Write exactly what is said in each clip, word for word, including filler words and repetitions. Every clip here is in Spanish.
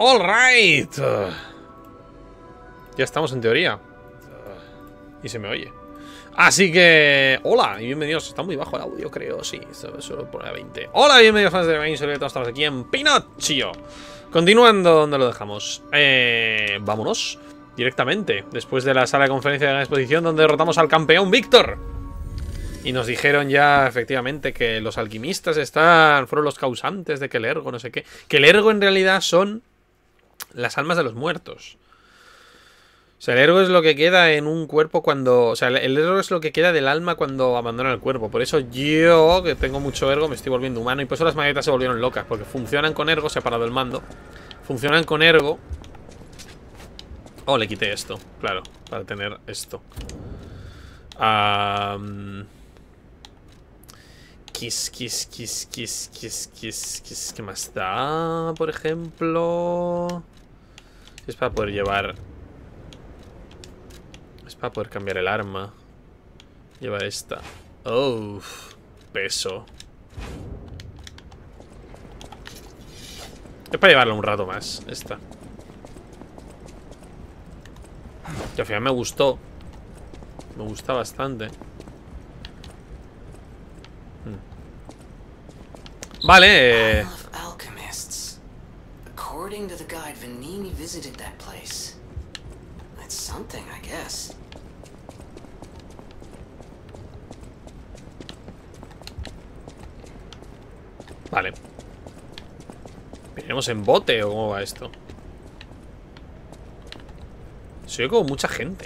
All right. Ya estamos en teoría. Y se me oye. Así que... Hola y bienvenidos. Está muy bajo el audio, creo. Sí, solo pone a veinte. Hola y bienvenidos fans de Game. Soy Leto. Estamos aquí en Pinocchio. Continuando donde lo dejamos. Eh, vámonos directamente. Después de la sala de conferencia de la exposición donde derrotamos al campeón Víctor. Y nos dijeron ya, efectivamente, que los alquimistas están, fueron los causantes de que el ergo, no sé qué. Que el ergo en realidad son las almas de los muertos. O sea, el ergo es lo que queda en un cuerpo cuando... O sea, el ergo es lo que queda del alma cuando abandona el cuerpo. Por eso yo, que tengo mucho ergo, me estoy volviendo humano. Y por eso las magnetas se volvieron locas. Porque funcionan con ergo, se ha parado el mando. Funcionan con ergo. Oh, le quité esto, claro, para tener esto. Um... Kiss, kiss, kiss, kiss, kiss, kiss, kiss. ¿Qué más da? Por ejemplo... Es para poder llevar... Es para poder cambiar el arma. Lleva esta. Oh, peso. Es para llevarla un rato más, esta. Que al final me gustó. Me gusta bastante. Vale. According to the guide, Venini visited that place. That's something, I guess. Vale. ¿Venimos en bote o cómo va esto? Se oye como mucha gente.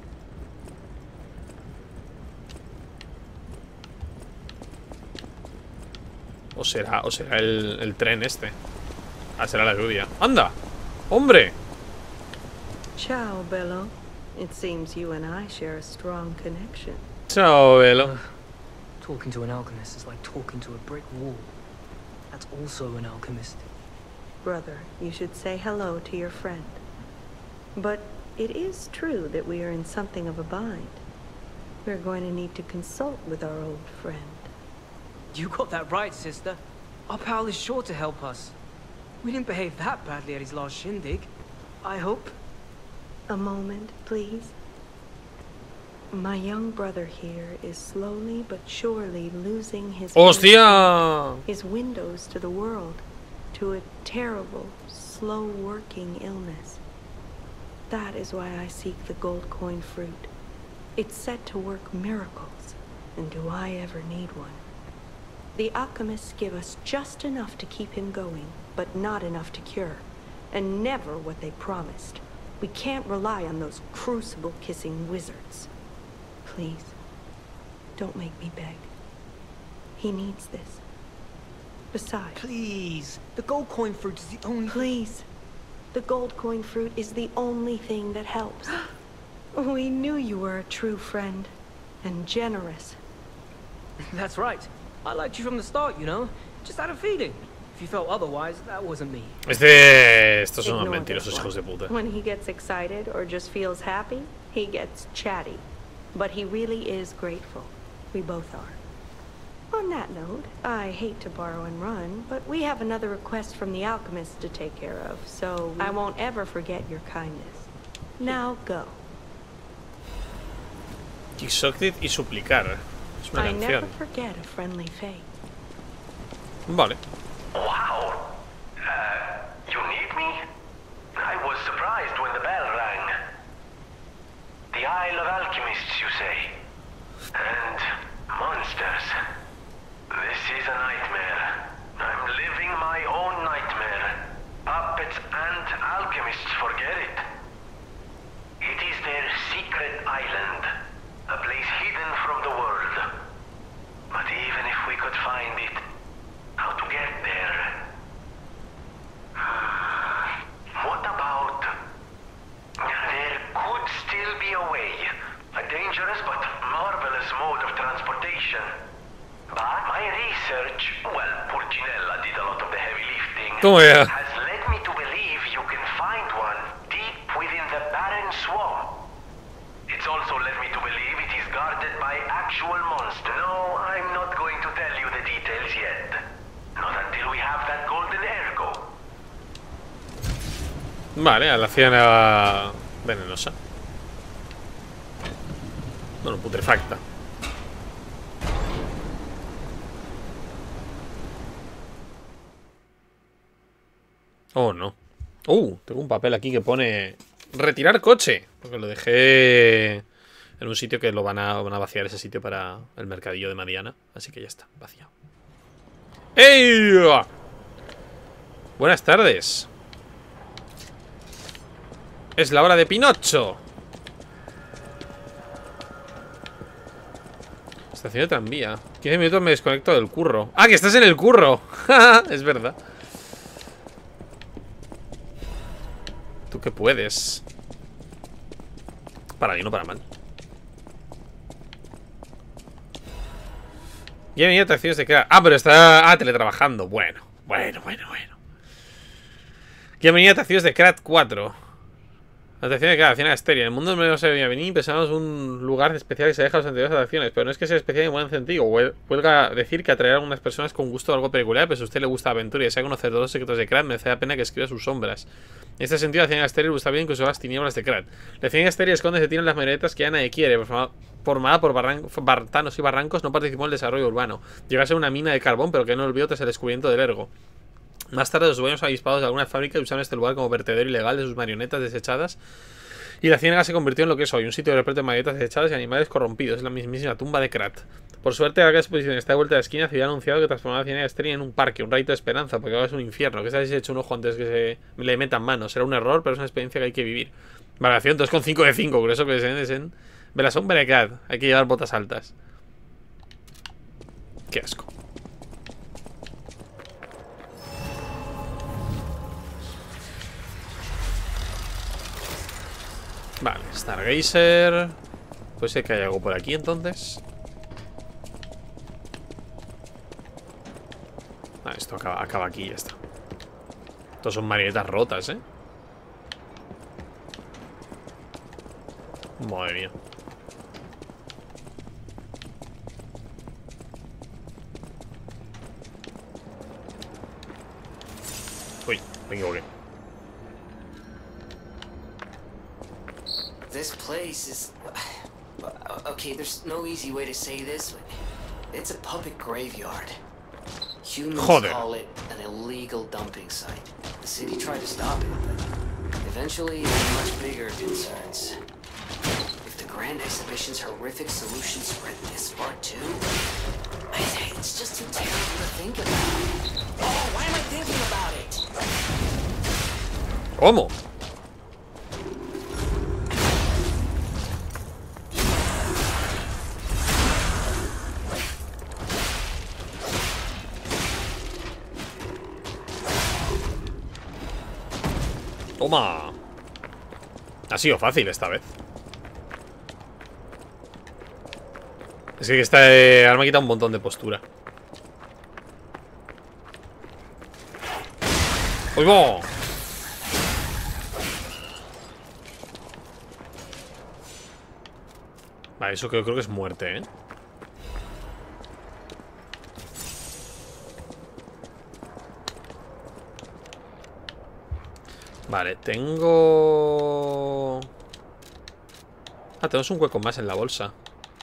O será, o será el, el tren este. Ah, será la lluvia. ¡Anda! ¡Hombre! Ciao, Bello. It seems you and I share a strong connection. Ciao, Bello. Uh, talking to an alchemist is like talking to a brick wall. That's also an alchemist. Brother, you should say hello to your friend. But it is true that we are in something of a bind. We're going to need to consult with our old friend. You got that right, sister. Our pal is sure to help us. We didn't behave that badly at his last shindig. I hope. A moment, please. My young brother here is slowly but surely losing his... ¡Hostia! His windows to the world, to a terrible, slow-working illness. That is why I seek the gold coin fruit. It's said to work miracles, and do I ever need one? The alchemists give us just enough to keep him going, but not enough to cure, and never what they promised. We can't rely on those crucible-kissing wizards. Please, don't make me beg. He needs this. Besides... Please, the gold coin fruit is the only... Please, the gold coin fruit is the only thing that helps. We knew you were a true friend, and generous. That's right. I liked you from the start, you know. Just had a feeling. If you felt otherwise, that wasn't me. Este... Estos son Ignore mentirosos this hijos de one. puta. When he gets excited or just feels happy, he gets chatty. But he really is grateful. We both are. On that note, I hate to borrow and run, but we have another request from the alchemist to take care of, so I won't ever forget your kindness. Now go. Quixotic y suplicar. Es una I never canción. forget a friendly fate. Vale. Wow! Uh, you need me? I was surprised when the bell rang. The Isle of Alchemists, you say? And monsters. This is a nightmare. I'm living my own nightmare. Puppets and alchemists forget it. It is their secret island. A place hidden from the world. But even if we could find it, how to get there? Hmm. What about... There could still be a way. A dangerous but marvelous mode of transportation. But my research, well, Purcinella did a lot of the heavy lifting, Toma ya. has led me to believe you can find one deep within the barren swamp. It's also led me to believe it is guarded by actual monsters. No, I'm not going to tell you the details yet. Not until we have that golden ergo. Vale, a la ciénaga venenosa. Bueno, putrefacta. Oh, no. Uh, tengo un papel aquí que pone retirar coche. Porque lo dejé en un sitio que lo van a, van a vaciar ese sitio para el mercadillo de Mariana. Así que ya está, vaciado. ¡Ey! Buenas tardes. Es la hora de Pinocho. Estación de tranvía. quince minutos me desconecto del curro. ¡Ah, que estás en el curro! Es verdad. Tú que puedes. Para bien o para mal. Ya venía atracciones de Krat. Ah, pero está... Ah, teletrabajando. Bueno, bueno, bueno, bueno. Ya venía atracciones de Krat cuatro. Atracciones de Krat, acción Asteria. En el mundo no se venía venir. Pensamos un lugar especial que se deja a las anteriores atracciones. Pero no es que sea especial en buen sentido. Huelga decir que atraerá a algunas personas con gusto algo peculiar. Pero si a usted le gusta la aventura y desea conocer todos los secretos de Krat, merece la pena que escriba sus sombras. En este sentido, la Ciénaga Asteria le gusta bien incluso las tinieblas de Krat. La Ciénaga Asteria esconde se tienen las marionetas que ya nadie quiere. Formada por bartanos y barrancos, no participó en el desarrollo urbano. Llegó a ser una mina de carbón, pero que no olvidó tras el descubrimiento del ergo. Más tarde, los dueños avispados de algunas fábricas usaron este lugar como vertedero ilegal de sus marionetas desechadas. Y la ciénaga se convirtió en lo que es hoy, un sitio repleto de marionetas desechadas y animales corrompidos. Es la mismísima tumba de Krat. Por suerte, la exposición está de vuelta de la esquina. Se había anunciado que transformaba la Ciénaga Asteria en un parque, un rayito de esperanza, porque ahora es un infierno. Que se haya hecho un ojo antes que se le metan manos. Será un error, pero es una experiencia que hay que vivir. Valoración dos coma cinco de cinco, por eso que se en Velasón Berecat. Hay que llevar botas altas. Qué asco. Vale, Stargazer. Puede ser que haya algo por aquí entonces. Ah, esto acaba, acaba aquí y ya está. Estos son marionetas rotas, ¿eh? Madre mía. Uy, me equivoqué. This place is... Okay, there's no easy way to say this, but it's a public graveyard. Humans Joder. call it an illegal dumping site. The city tried to stop it, but eventually it had much bigger concerns. If the Grand Exhibition's horrific solution spread this far too, I think it's just too terrible to think about. Oh, why am I thinking about it? ¿Cómo? Toma. Ha sido fácil esta vez. Es que esta eh, arma quita un montón de postura. ¡Uy, bo! Vale, eso creo, creo que es muerte, ¿eh? Vale, tengo... Ah, tenemos un hueco más en la bolsa.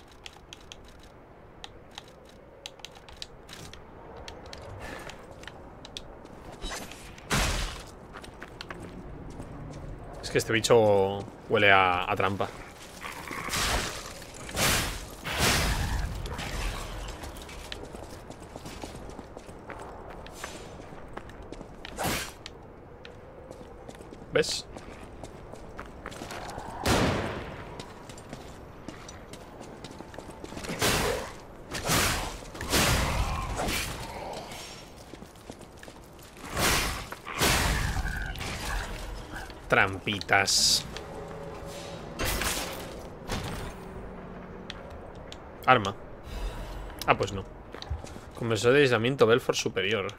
Es que este bicho huele a, a trampa. ¿Ves? Trampitas. Arma. Ah, pues no. Conversor de aislamiento Belfort superior.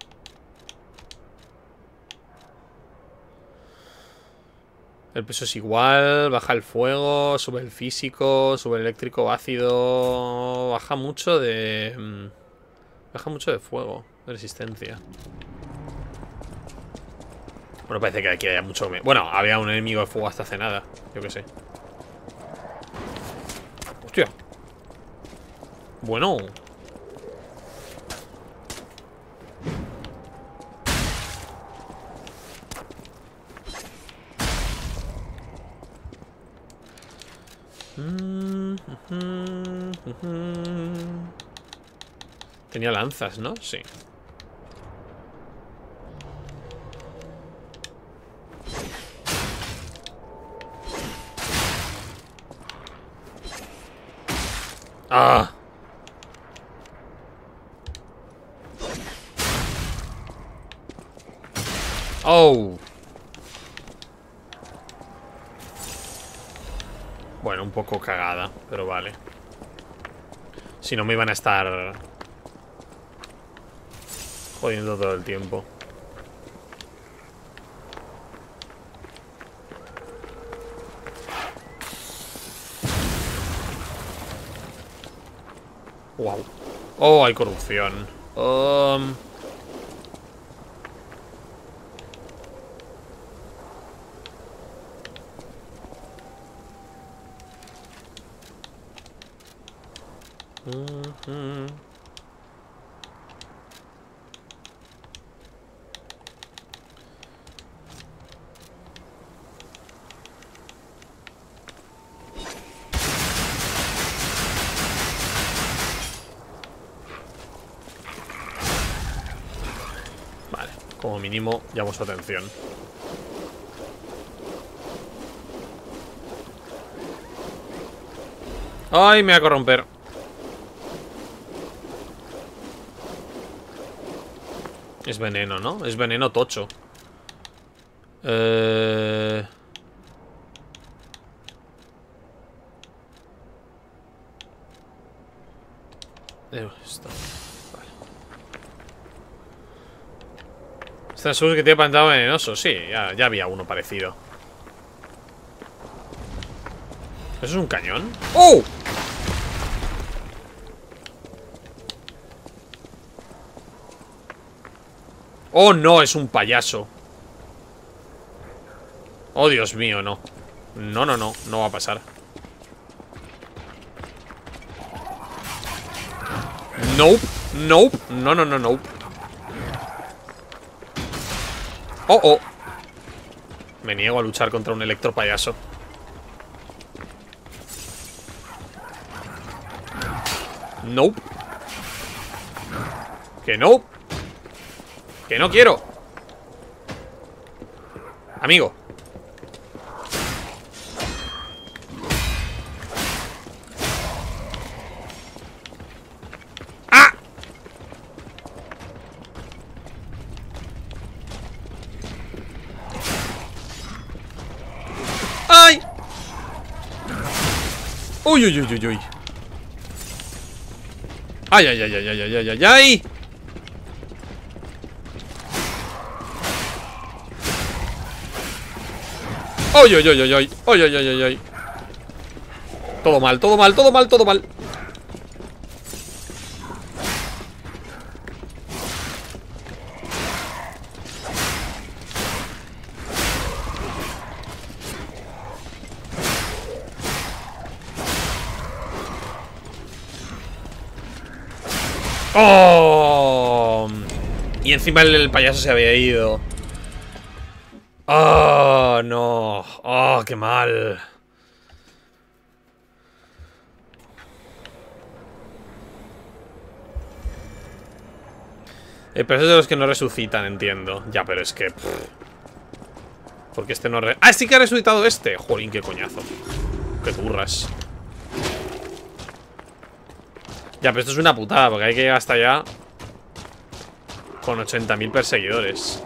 El peso es igual, baja el fuego, sube el físico, sube el eléctrico ácido. Baja mucho de... Baja mucho de fuego, de resistencia. Bueno, parece que aquí haya mucho... Bueno, había un enemigo de fuego hasta hace nada. Yo qué sé. Hostia. Bueno. Tenía lanzas, ¿no? Sí. ¡Ah! ¡Oh! Bueno, un poco cagada, pero vale. Si no me iban a estar jodiendo todo el tiempo. Wow. Oh, hay corrupción. Um... Mm-hmm. Vale, como mínimo llamo su atención. Ay, me va a corromper. Es veneno, ¿no? Es veneno tocho. Eh... Esto. Vale. ¿Estás seguro que tiene pantano venenoso? Sí, ya, ya había uno parecido. ¿Eso es un cañón? ¡Oh! Oh, no, es un payaso. Oh, Dios mío, no. No, no, no, no va a pasar. Nope, nope, no, no, no, nope. Oh, oh. Me niego a luchar contra un electropayaso. Nope. Que no. Que no quiero. Amigo. ¡Ah! ¡Ay! Uy, uy, uy, uy, uy. Ay, ay, ay, ay, ay, ay, ay, ay, ay. Ay, ay, ay, ay, ay, ay, ay, ay, ay. Todo mal, todo mal, todo mal, todo mal. ¡Oh! Y encima el, el payaso se había ido. ¡Oh, no! ¡Oh, qué mal! Eh, pero es de los que no resucitan, entiendo. Ya, pero es que... Pff. Porque este no... Re... ¡Ah, sí que ha resucitado este! Jolín, qué coñazo. Qué turras. Ya, pero esto es una putada, porque hay que llegar hasta allá con ochenta mil perseguidores.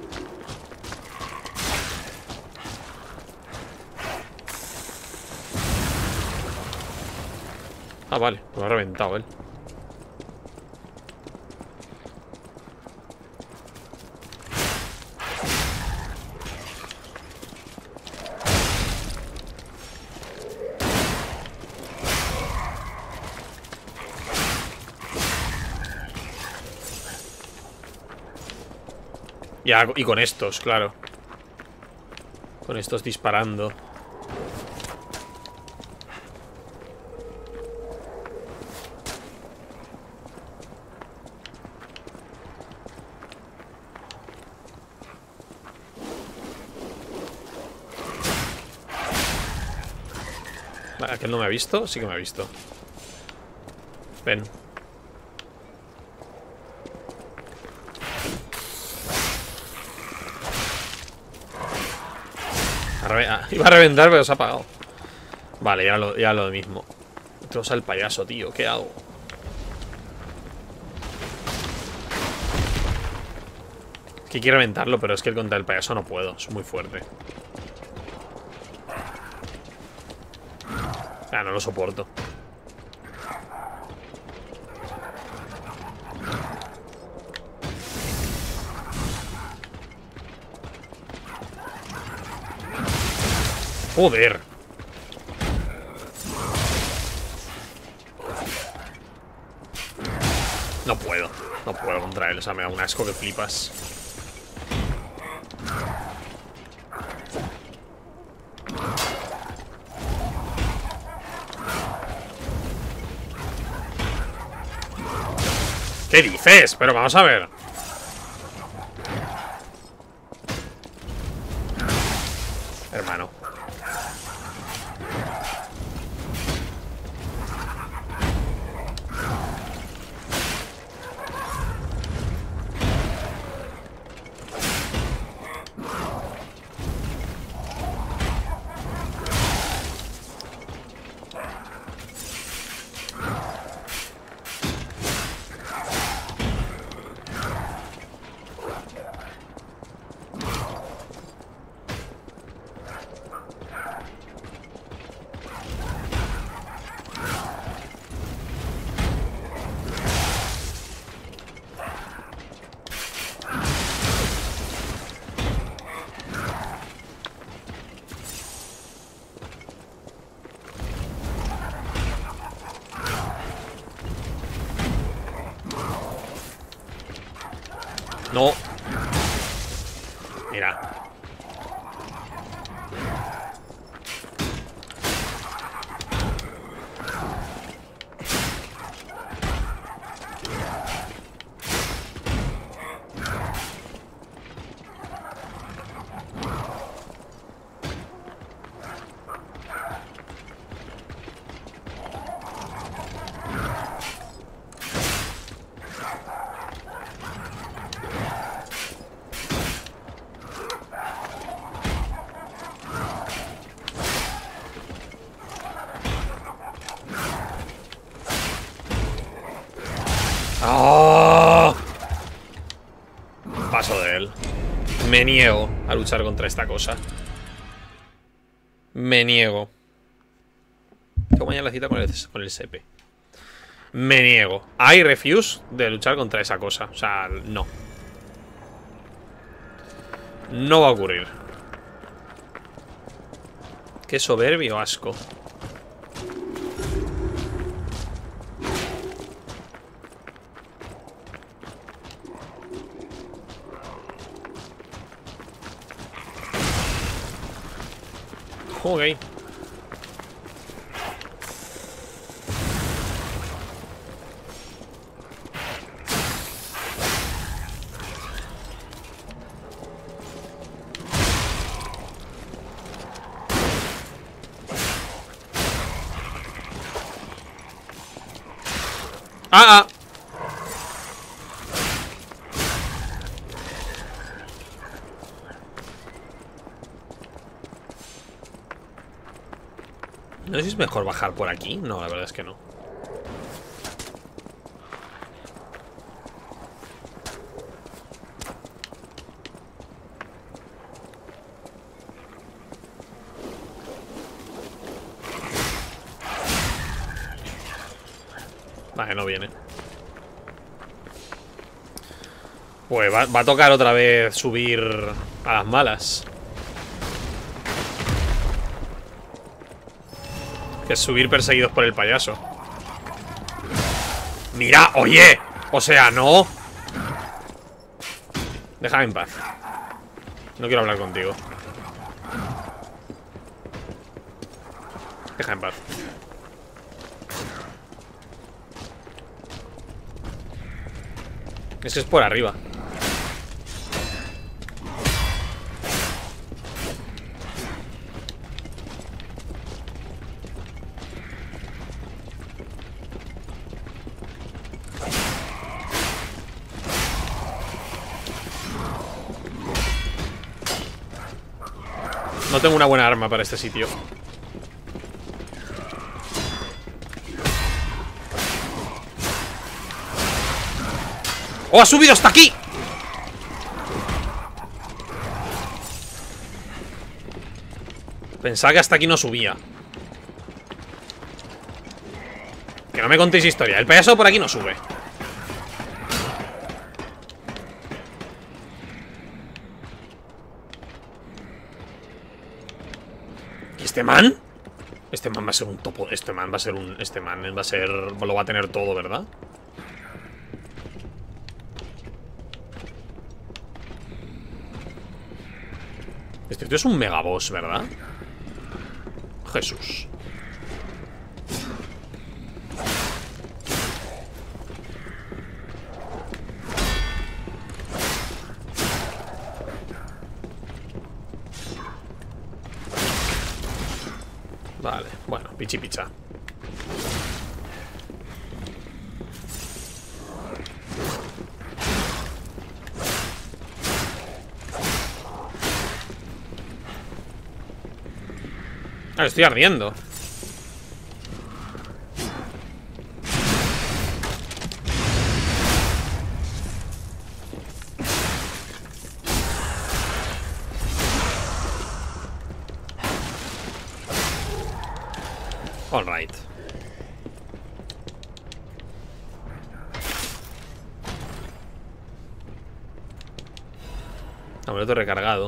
Ah, vale, lo ha reventado él. Ya, y con estos, claro. Con estos disparando. ¿Aquel no me ha visto? Sí que me ha visto. Ven. Iba a reventar, pero se ha apagado. Vale, ya lo, ya lo mismo. Tenemos al payaso, tío. ¿Qué hago? Que quiero reventarlo, pero es que contra el payaso no puedo. Es muy fuerte. Ah, no lo soporto. Joder. No puedo. No puedo contra él. O sea, me da un asco que flipas. ¿Qué dices? Pero vamos a ver. Hermano. No. Mira. ¡Oh! Paso de él. Me niego a luchar contra esta cosa. Me niego. Tengo mañana la cita con el, con el Sepe. Me niego. I refuse de luchar contra esa cosa. O sea, no. No va a ocurrir. Qué soberbio asco. Ok. Ah, ah. No sé si es mejor bajar por aquí. No, la verdad es que no. Vale, no viene. Pues va, va a tocar otra vez subir a las malas. Que es subir perseguidos por el payaso. ¡Mira! ¡Oye! O sea, no. Déjame en paz. No quiero hablar contigo. Deja en paz. Es que es por arriba. No tengo una buena arma para este sitio. ¡Oh, ha subido hasta aquí! Pensaba que hasta aquí no subía. Que no me contéis historia. El payaso por aquí no sube. ¿Y este man? Este man va a ser un topo. Este man va a ser un... Este man va a ser... Lo va a tener todo, ¿verdad? Este tío es un megaboss, ¿verdad? Jesús. Vale, bueno, pichi picha. Ah, estoy ardiendo. All right. Amuleto recargado.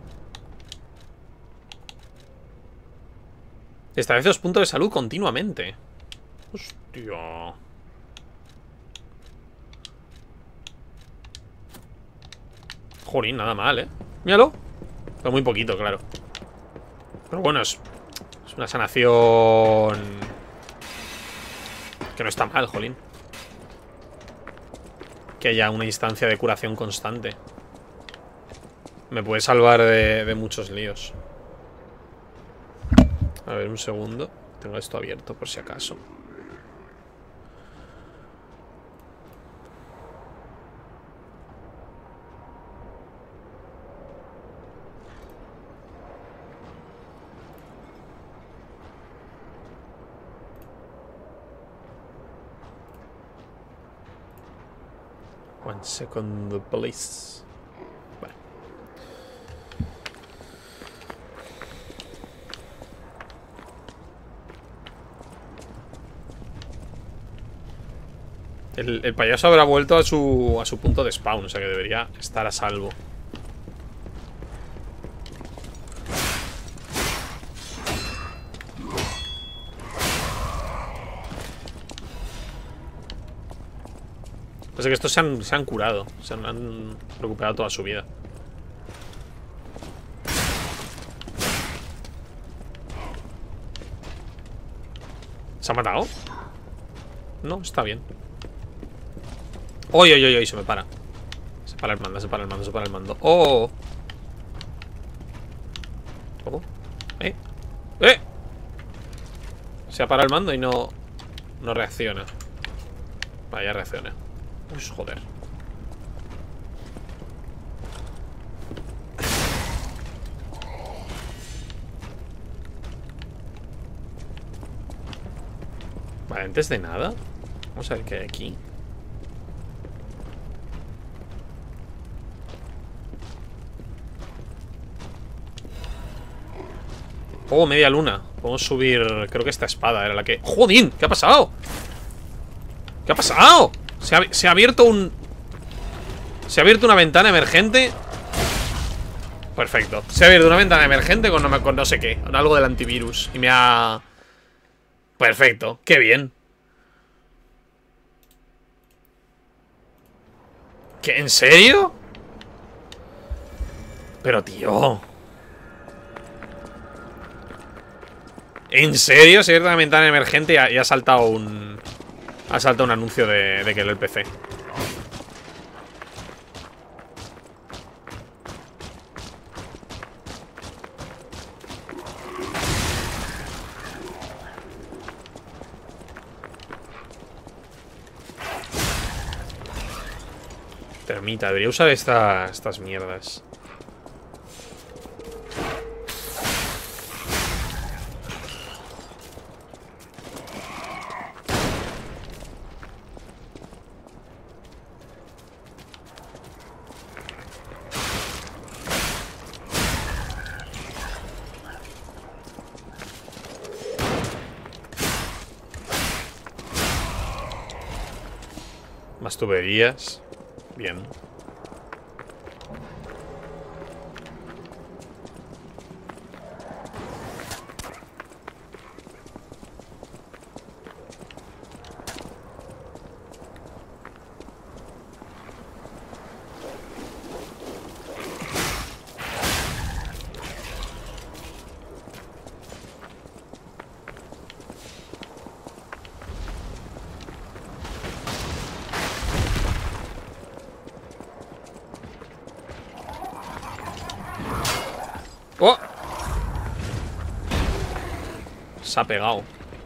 Establece dos puntos de salud continuamente. Hostia. Jolín, nada mal, ¿eh? Míralo. Pero muy poquito, claro. Pero bueno, es, es una sanación que no está mal, jolín. Que haya una instancia de curación constante. Me puede salvar de, de muchos líos. A ver, un segundo. Tengo esto abierto por si acaso. One second, please. Vale. El, el payaso habrá vuelto a su, a su punto de spawn, o sea que debería estar a salvo. Pasa que estos se han, se han curado, se han, han recuperado toda su vida. ¿Se ha matado? No, está bien. ¡Oy, oy, oy, oy! Se me para. Se para el mando, se para el mando, se para el mando. ¡Oh! ¿Cómo? ¿Eh? ¡Eh! Se ha parado el mando y no... No reacciona. Vaya, reacciona. Uy, joder. Vale, antes de nada vamos a ver qué hay aquí. Oh, media luna. Podemos subir... Creo que esta espada era la que... ¡Jodín! ¿Qué ha pasado? ¿Qué ha pasado? Se ha, se ha abierto un... Se ha abierto una ventana emergente. Perfecto. Se ha abierto una ventana emergente con no, con no sé qué. Con algo del antivirus. Y me ha... Perfecto. Qué bien. ¿Qué? ¿En serio? Pero tío... ¿En serio? Se abierta la ventana emergente y ha, y ha saltado un... Ha saltado un anuncio de, de que el P C. Termita, debería usar esta, estas mierdas. Más tuberías. Bien. ¡Oh! Se ha pegado.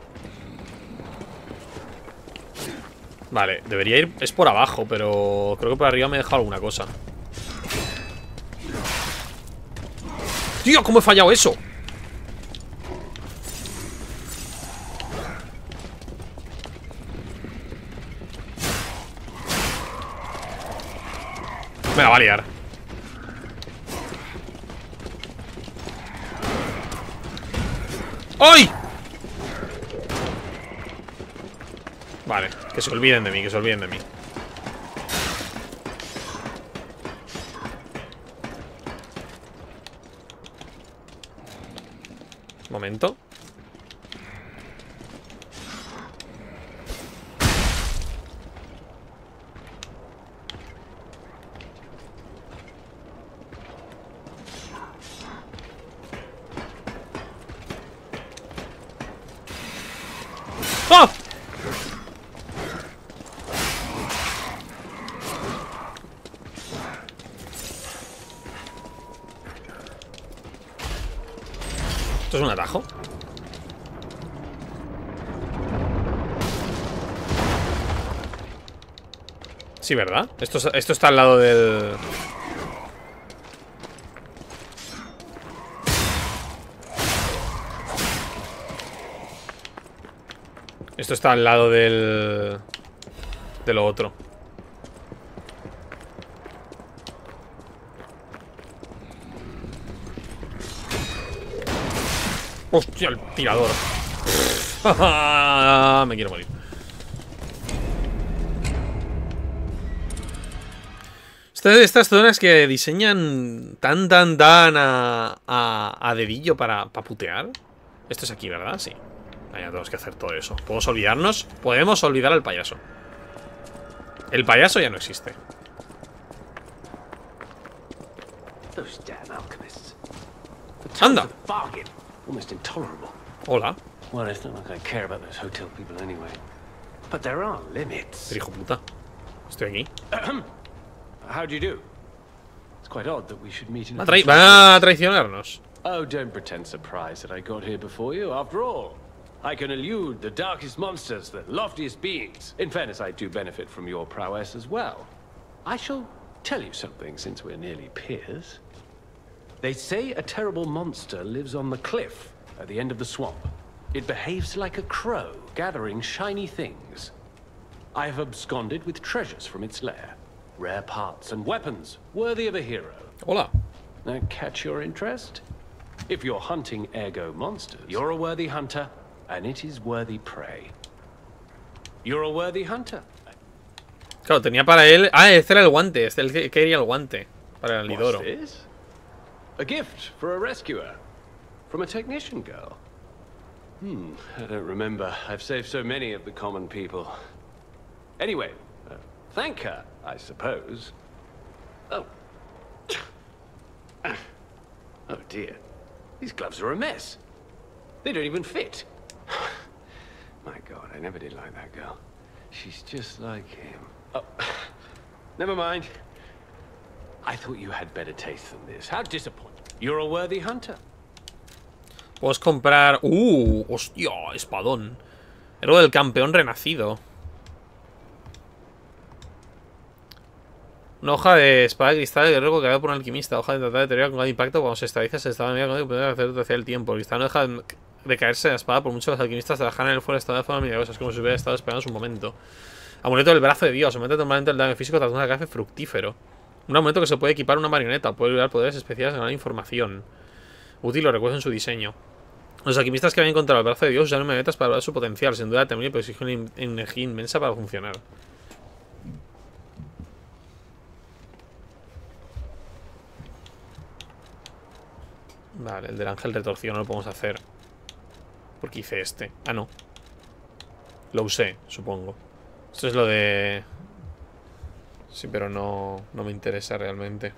Vale, debería ir... Es por abajo, pero creo que por arriba me he dejado alguna cosa. ¡Tío! ¿Cómo he fallado eso? Me la va a liar. ¡Ay! Vale, que se olviden de mí, que se olviden de mí. Momento. ¡Ah! ¿Esto es un atajo? Sí, ¿verdad? Esto, esto está al lado del... Esto está al lado del... De lo otro. Hostia, el tirador. Me quiero morir. Esta de estas zonas que diseñan tan, tan, tan a, a, a dedillo para, para putear. Esto es aquí, ¿verdad? Sí. Ya tenemos que hacer todo eso. ¿Podemos olvidarnos? Podemos olvidar al payaso. El payaso ya no existe. ¡Anda! Almost intolerable. Hola. Well, it's not like I care about those hotel people anyway. But there are limits. Pero hijo puta. Estoy aquí. How do you do? It's quite odd that we should meet in Va a a, trai va a traicionarnos. Oh, don't pretend surprised that I got here before you. After all, I can elude the darkest monsters, the loftiest beings. In fairness, I do benefit from your prowess as well. I shall tell you something since we're nearly peers. They say a terrible monster lives on the cliff at the end of the swamp. It behaves like a crow, gathering shiny things. I have absconded with treasures from its lair. Rare parts and weapons, worthy of a hero. Hola. Now catch your interest? If you're hunting ergo monsters, you're a worthy hunter, and it is worthy prey. You're a worthy hunter. Claro, tenía para él... Ah, este era el guante. Este el que quería el guante. Para el Lidoro. What's this? A gift for a rescuer. From a technician girl. Hmm, I don't remember. I've saved so many of the common people. Anyway, uh, thank her, I suppose. Oh. Oh dear. These gloves are a mess. They don't even fit. My God, I never did like that girl. She's just like him. Oh, never mind. I thought you had better taste than this. How disappointing. You're a worthy hunter. Puedes comprar... ¡Uh! ¡Hostia! Espadón. Héroe del campeón renacido. Una hoja de espada de cristal de guerrero creada por un alquimista. Hoja de tratar de teoría con gran impacto. Cuando se estabiliza, se estaba en que puede hacer hacia el tiempo. El cristal no deja de caerse de la espada por muchos de los alquimistas trabajan en el fuego estado de forma milagrosa. Es como si hubiera estado esperando su momento. Amuleto del brazo de Dios. Aumenta totalmente el daño físico tras un ataque fructífero. Un amuleto que se puede equipar una marioneta. Puede liberar poderes especiales en gran información. Útil lo recuerdo en su diseño. Los alquimistas que habían encontrado el brazo de Dios usaron marionetas para ver su potencial. Sin duda temible, pero exige una energía inmensa para funcionar. Vale, el del ángel retorcido no lo podemos hacer. Porque hice este. Ah, no. Lo usé, supongo. Esto es lo de... Sí, pero no, no me interesa realmente.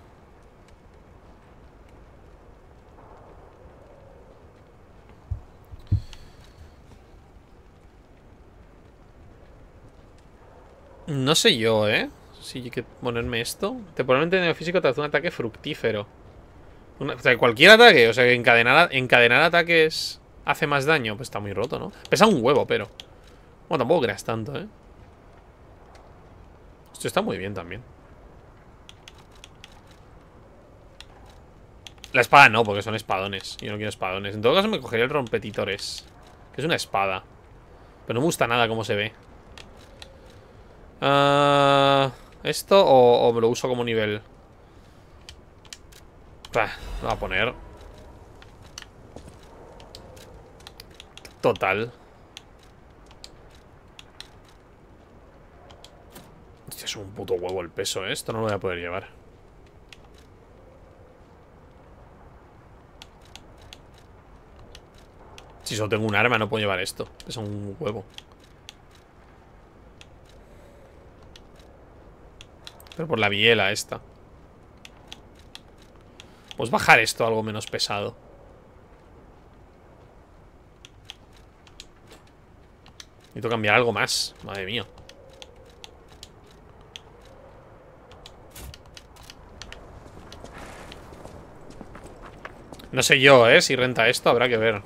No sé yo, ¿eh? Si hay que ponerme esto. Temporalmente en el físico te hace un ataque fructífero. Una, o sea, cualquier ataque. O sea, que encadenar, encadenar ataques hace más daño. Pues está muy roto, ¿no? Pesa un huevo, pero... Bueno, tampoco creas tanto, ¿eh? Esto está muy bien también. La espada no, porque son espadones. Yo no quiero espadones. En todo caso me cogería el rompetitores, que es una espada. Pero no me gusta nada cómo se ve. Uh, ¿Esto o, o me lo uso como nivel? Bah, lo voy a poner. Total. Hostia, es un puto huevo el peso, ¿eh? Esto no lo voy a poder llevar. Si solo tengo un arma no puedo llevar esto. Pesa un huevo. Pero por la biela esta. Pues bajar esto a algo menos pesado. Necesito cambiar algo más. Madre mía. No sé yo, ¿eh? Si renta esto, habrá que ver.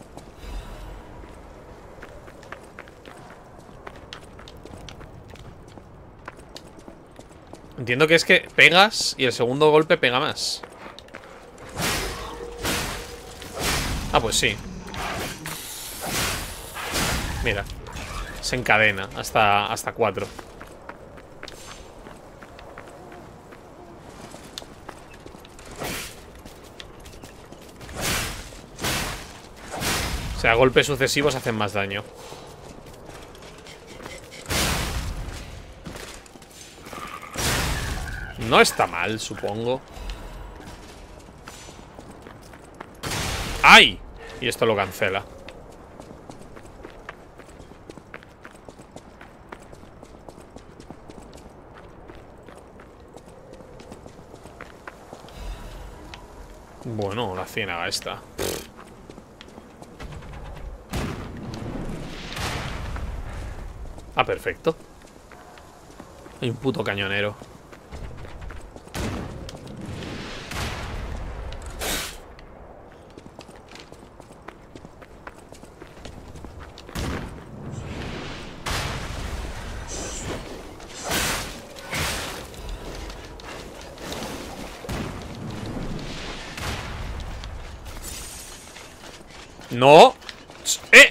Entiendo que es que pegas y el segundo golpe pega más. Ah, pues sí. Mira. Se encadena hasta, hasta cuatro. O sea, golpes sucesivos hacen más daño. No está mal, supongo. ¡Ay! Y esto lo cancela. Bueno, la ciénaga esta. Ah, perfecto. Hay un puto cañonero. No. ¡Eh!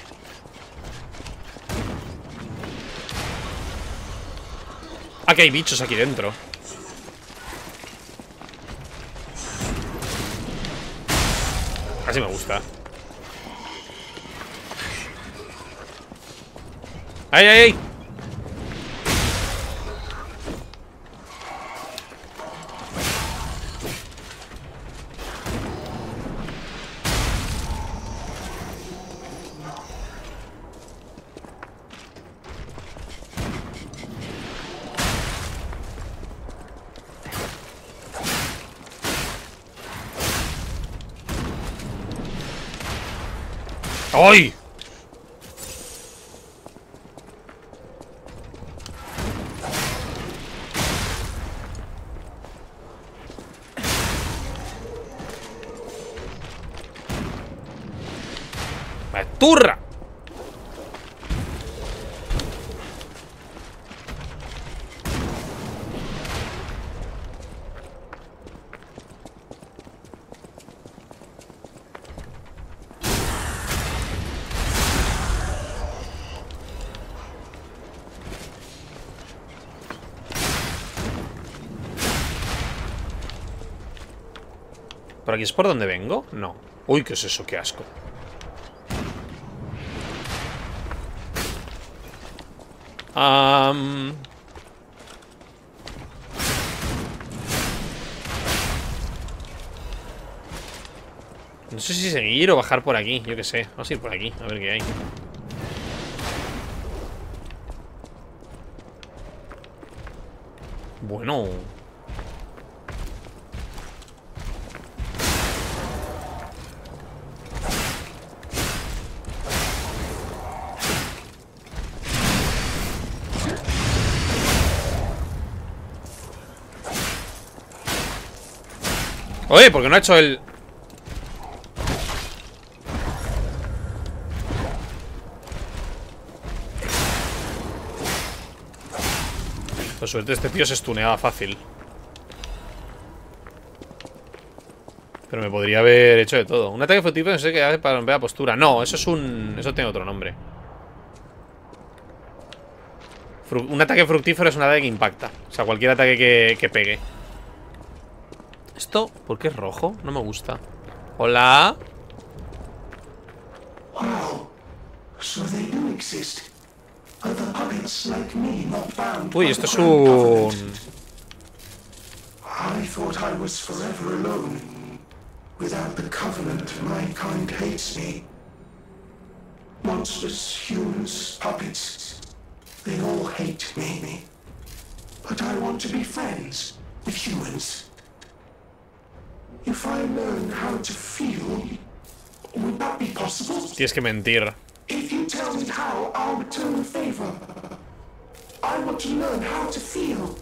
Ah, que hay bichos aquí dentro. Así me gusta. ¡Ay, ay, ay! ¡Ay! ¡Me turra! ¿Por aquí es por donde vengo? No. Uy, ¿qué es eso? Qué asco. Um... No sé si seguir o bajar por aquí. Yo qué sé. Vamos a ir por aquí. A ver qué hay. Bueno... Oye, ¿por qué no ha hecho el...? Por suerte este tío se stuneaba fácil. Pero me podría haber hecho de todo. Un ataque furtivo no sé qué hace para romper la postura. No, eso es un... Eso tiene otro nombre. Fru... Un ataque fructífero es un ataque que impacta. O sea, cualquier ataque que, que pegue. ¿Esto? ¿Por qué es rojo? No me gusta. Hola. Wow. So they do exist. Other puppets like me not bound. Uy, esto es un... I thought I was forever alone. Without the covenant, my kind hates me. Monsters, humans, puppets. They all hate me. But I want to be friends with humans. If I learn how to feel, would that be possible? Tienes que mentir. If you tell me how, I'll return the favor. I want to learn how to feel.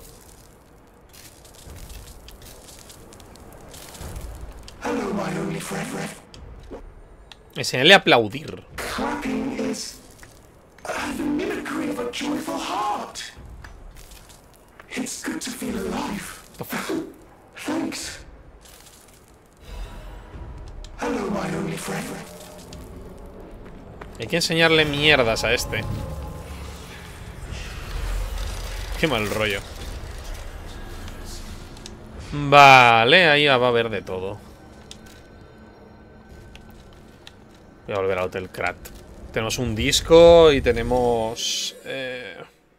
Hello, my only friend. Enseñarle a aplaudir. Clapping is uh, the mimicry of a joyful heart. It's good to feel alive. Thanks. Hello, my only friend. Hay que enseñarle mierdas a este. Qué mal rollo. Vale, ahí va a haber de todo. Voy a volver al Hotel Krat. Tenemos un disco y tenemos... Eh,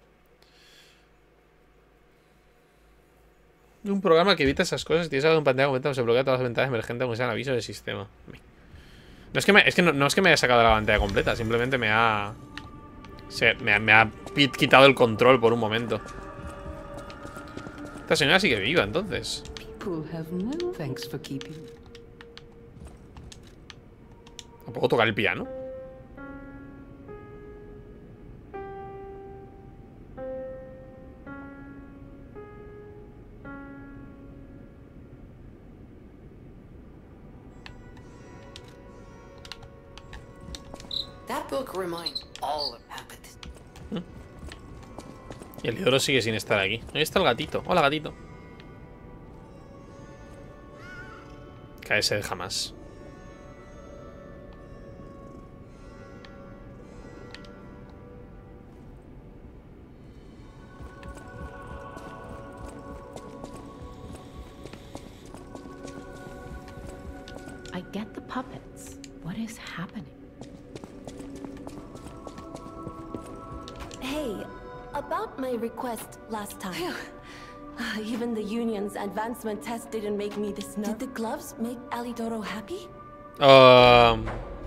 un programa que evita esas cosas. Tienes algo en pantalla completa, se bloquea todas las ventanas emergentes aunque sean avisos del sistema. No es que, me, es que no, no es que me haya sacado la pantalla completa, simplemente me ha... Se, me, ha me ha quitado el control por un momento. Esta señora sigue viva, entonces. ¿No puedo tocar el piano? That book reminds all of Apathy. Y el Lidoro sigue sin estar aquí. Ahí está el gatito. Hola, gatito. Caerse jamás. I get the puppets. What is happening? Hey, about my request last time. Even the union's advancement test didn't make me this nervous. Did the gloves make Alidoro happy? Um,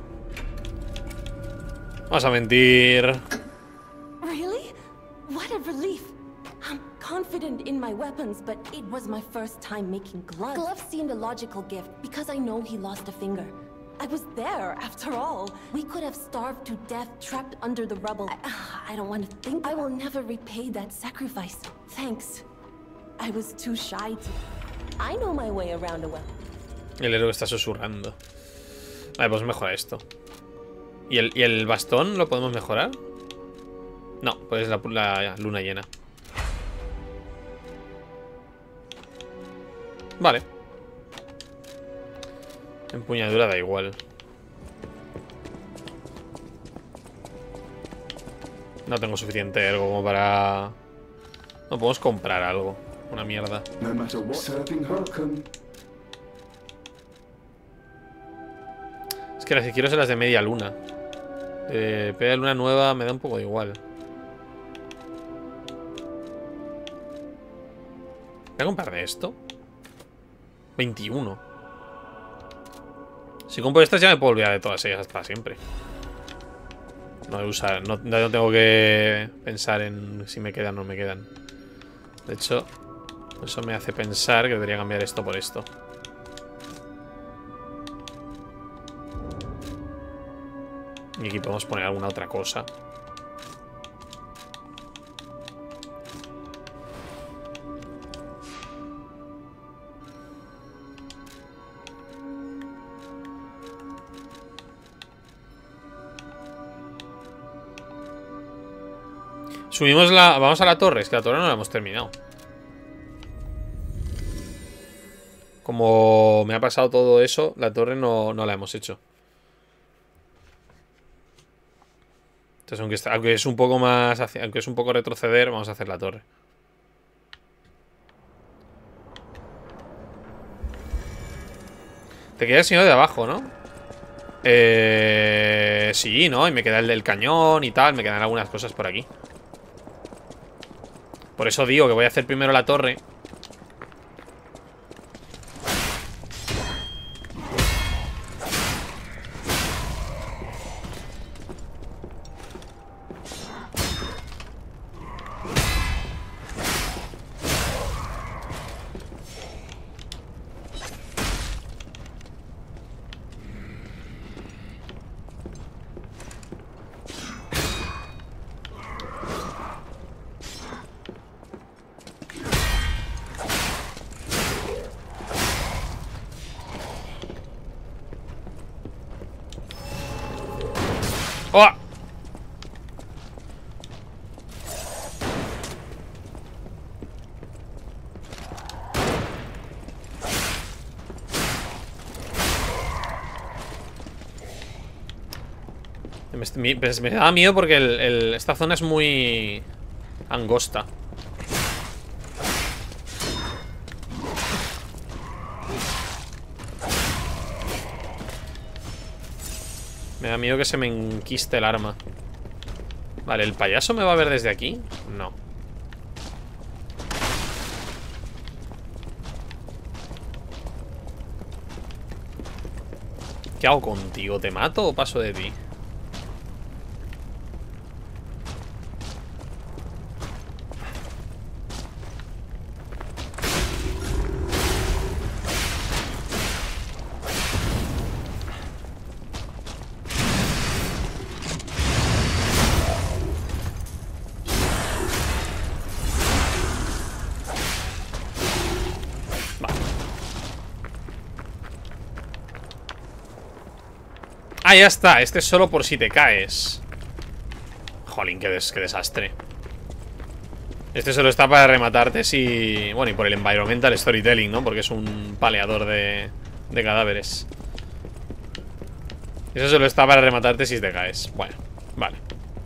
vamos a mentir. Really? What a relief. I'm confident in my weapons, but it was my first time making gloves. Gloves seemed a logical gift because I know he lost a finger. I was there, after all. We could have starved to death, trapped under the rubble. I, I don't want to think. I will never repay that sacrifice. Thanks. I was too shy to... I know my way around a well. El héroe está susurrando. Vale, pues mejora esto. ¿Y el, ¿Y el bastón lo podemos mejorar? No, pues la, la luna llena. Vale. Empuñadura da igual. No tengo suficiente ergo como para... No podemos comprar algo. Una mierda. Es que las que quiero son las de media luna. Eh, media luna nueva me da un poco de igual. Voy a comprar de esto. veintiuno. Si compro estas ya me puedo olvidar de todas ellas hasta siempre. No voy a usar, no, no tengo que pensar en si me quedan o no me quedan. De hecho, eso me hace pensar que debería cambiar esto por esto. Y aquí podemos poner alguna otra cosa. Subimos la... Vamos a la torre. Es que la torre no la hemos terminado. Como me ha pasado todo eso, la torre no, no la hemos hecho. Entonces, aunque, está, aunque es un poco más... Aunque es un poco retroceder, vamos a hacer la torre. Te queda el señor de abajo, ¿no? Eh... Sí, ¿no? Y me queda el del cañón y tal. Me quedan algunas cosas por aquí. Por eso digo que voy a hacer primero la torre. ¡Oh! Me, me, me da miedo porque el, el, esta zona es muy angosta. Me da miedo que se me enquiste el arma. Vale, ¿el payaso me va a ver desde aquí? No. ¿Qué hago contigo? ¿Te mato o paso de ti? Ah, ya está. Este es solo por si te caes. Jolín, qué, des qué desastre. Este solo está para rematarte si... Bueno, y por el environmental storytelling, ¿no? Porque es un paleador de, de cadáveres. Eso solo está para rematarte si te caes. Bueno, vale.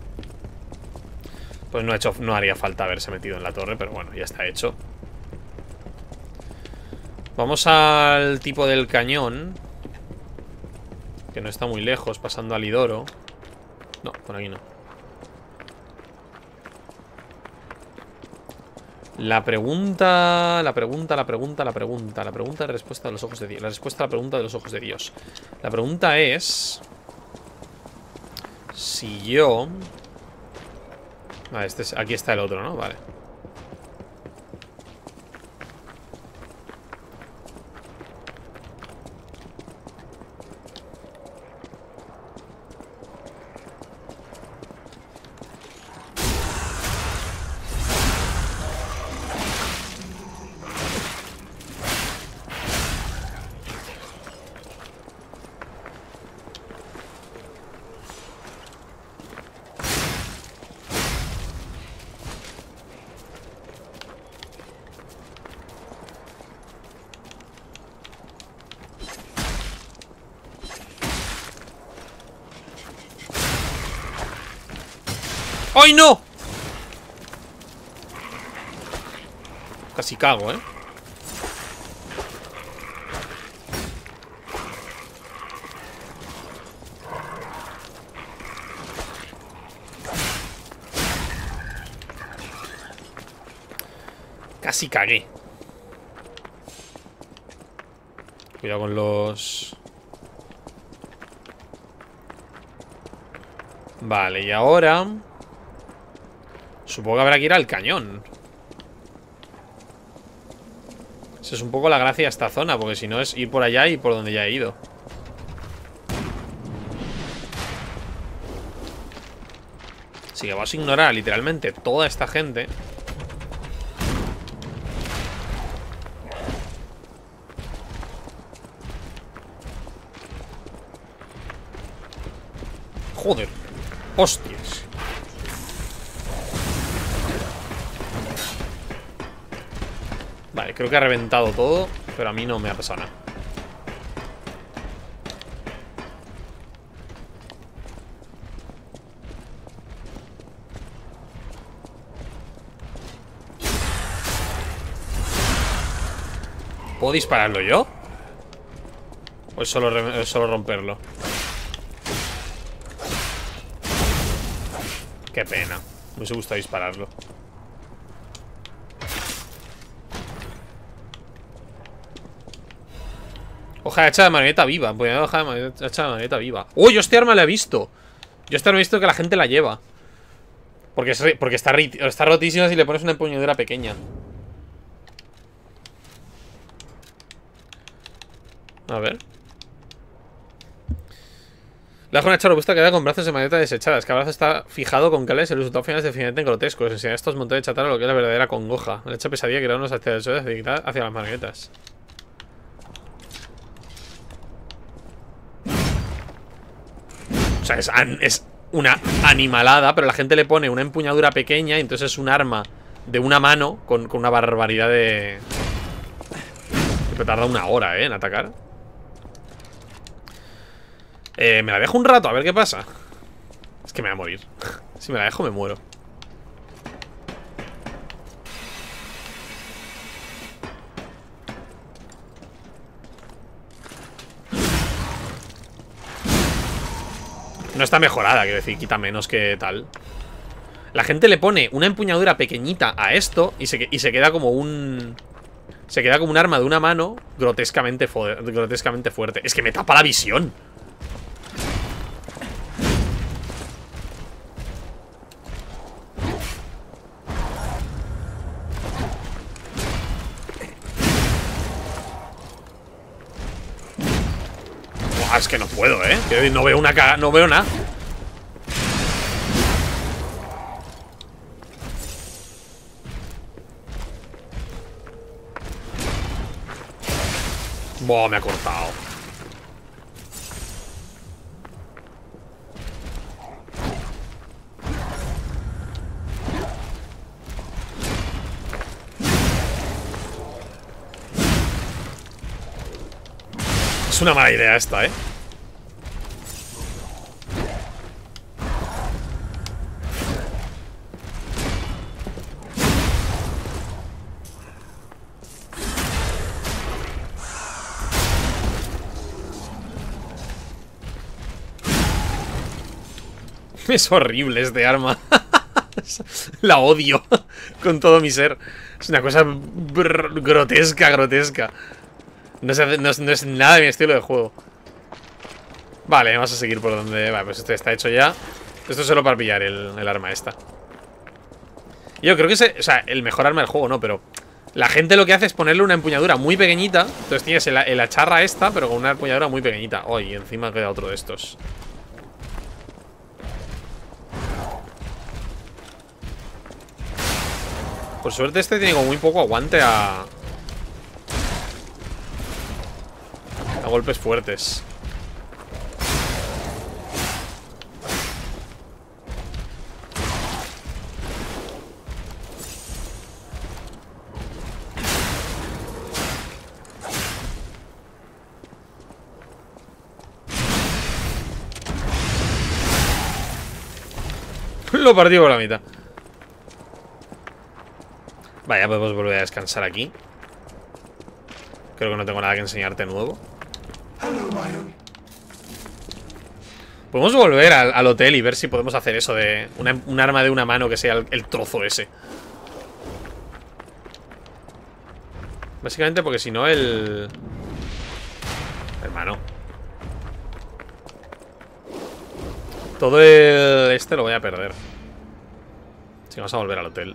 Pues no, ha hecho, no haría falta haberse metido en la torre, pero bueno, ya está hecho. Vamos al tipo del cañón, que no está muy lejos, pasando al Idoro. No, por aquí no. La pregunta, la pregunta, la pregunta, la pregunta La pregunta de respuesta de los ojos de Dios. La respuesta a la pregunta de los ojos de Dios. La pregunta es... Si yo... Vale, este es, aquí está el otro, ¿no? Vale. ¡Ay, no! Casi cago, ¿eh? Casi cagué. Cuidado con los... Vale, y ahora... Supongo que habrá que ir al cañón. Esa es un poco la gracia de esta zona, porque si no es ir por allá y por donde ya he ido. Así que vas a ignorar literalmente toda esta gente. Joder. Hostias. Vale, creo que ha reventado todo, pero a mí no me ha pasado nada. ¿Puedo dispararlo yo? ¿O es solo, es solo romperlo? Qué pena. Me hubiese gustado dispararlo. Hoja hecha de marioneta viva. Voy a hoja de hecha de marioneta viva. ¡Oh! Yo este arma la he visto. Yo este arma he visto que la gente la lleva. Porque, es, porque está, está rotísima si le pones una empuñadura pequeña. A ver. La joven hecha robusta queda con brazos de marioneta desechadas. Cada brazo está fijado con cables. El resultado final es definitivamente grotesco. Les enseña a estos montones de chatarra lo que es la verdadera congoja. La hecha pesadilla que crean unos hacia el suelo hacia las marionetas. O sea, es, an es una animalada, pero la gente le pone una empuñadura pequeña y entonces es un arma de una mano con, con una barbaridad de... que tarda una hora, ¿eh? En atacar. Eh, me la dejo un rato, a ver qué pasa. Es que me voy a morir. Si me la dejo, me muero. No está mejorada, quiero decir, quita menos que tal. La gente le pone una empuñadura pequeñita a esto y se, y se queda como un... Se queda como un arma de una mano grotescamente, grotescamente fuerte. Es que me tapa la visión. Es que no puedo, ¿eh? No veo una cara, no veo nada. Buah, me ha cortado. Es una mala idea esta, ¿eh? Es horrible este arma. La odio con todo mi ser. Es una cosa grotesca, grotesca. No es, no, es, no es nada de mi estilo de juego. Vale, vamos a seguir por donde... Vale, pues esto está hecho ya. Esto es solo para pillar el, el arma esta. Yo creo que es... O sea, el mejor arma del juego, no, pero... La gente lo que hace es ponerle una empuñadura muy pequeñita. Entonces tienes el, el acharra esta, pero con una empuñadura muy pequeñita. Oh, y encima queda otro de estos. Por suerte este tiene como muy poco aguante a... A golpes fuertes. Lo partí por la mitad. Vaya, podemos volver a descansar aquí. Creo que no tengo nada que enseñarte nuevo. Podemos volver al, al hotel y ver si podemos hacer eso de una, un arma de una mano que sea el, el trozo ese. Básicamente porque si no el... Hermano. Todo el... Este lo voy a perder. Así que vamos a volver al hotel.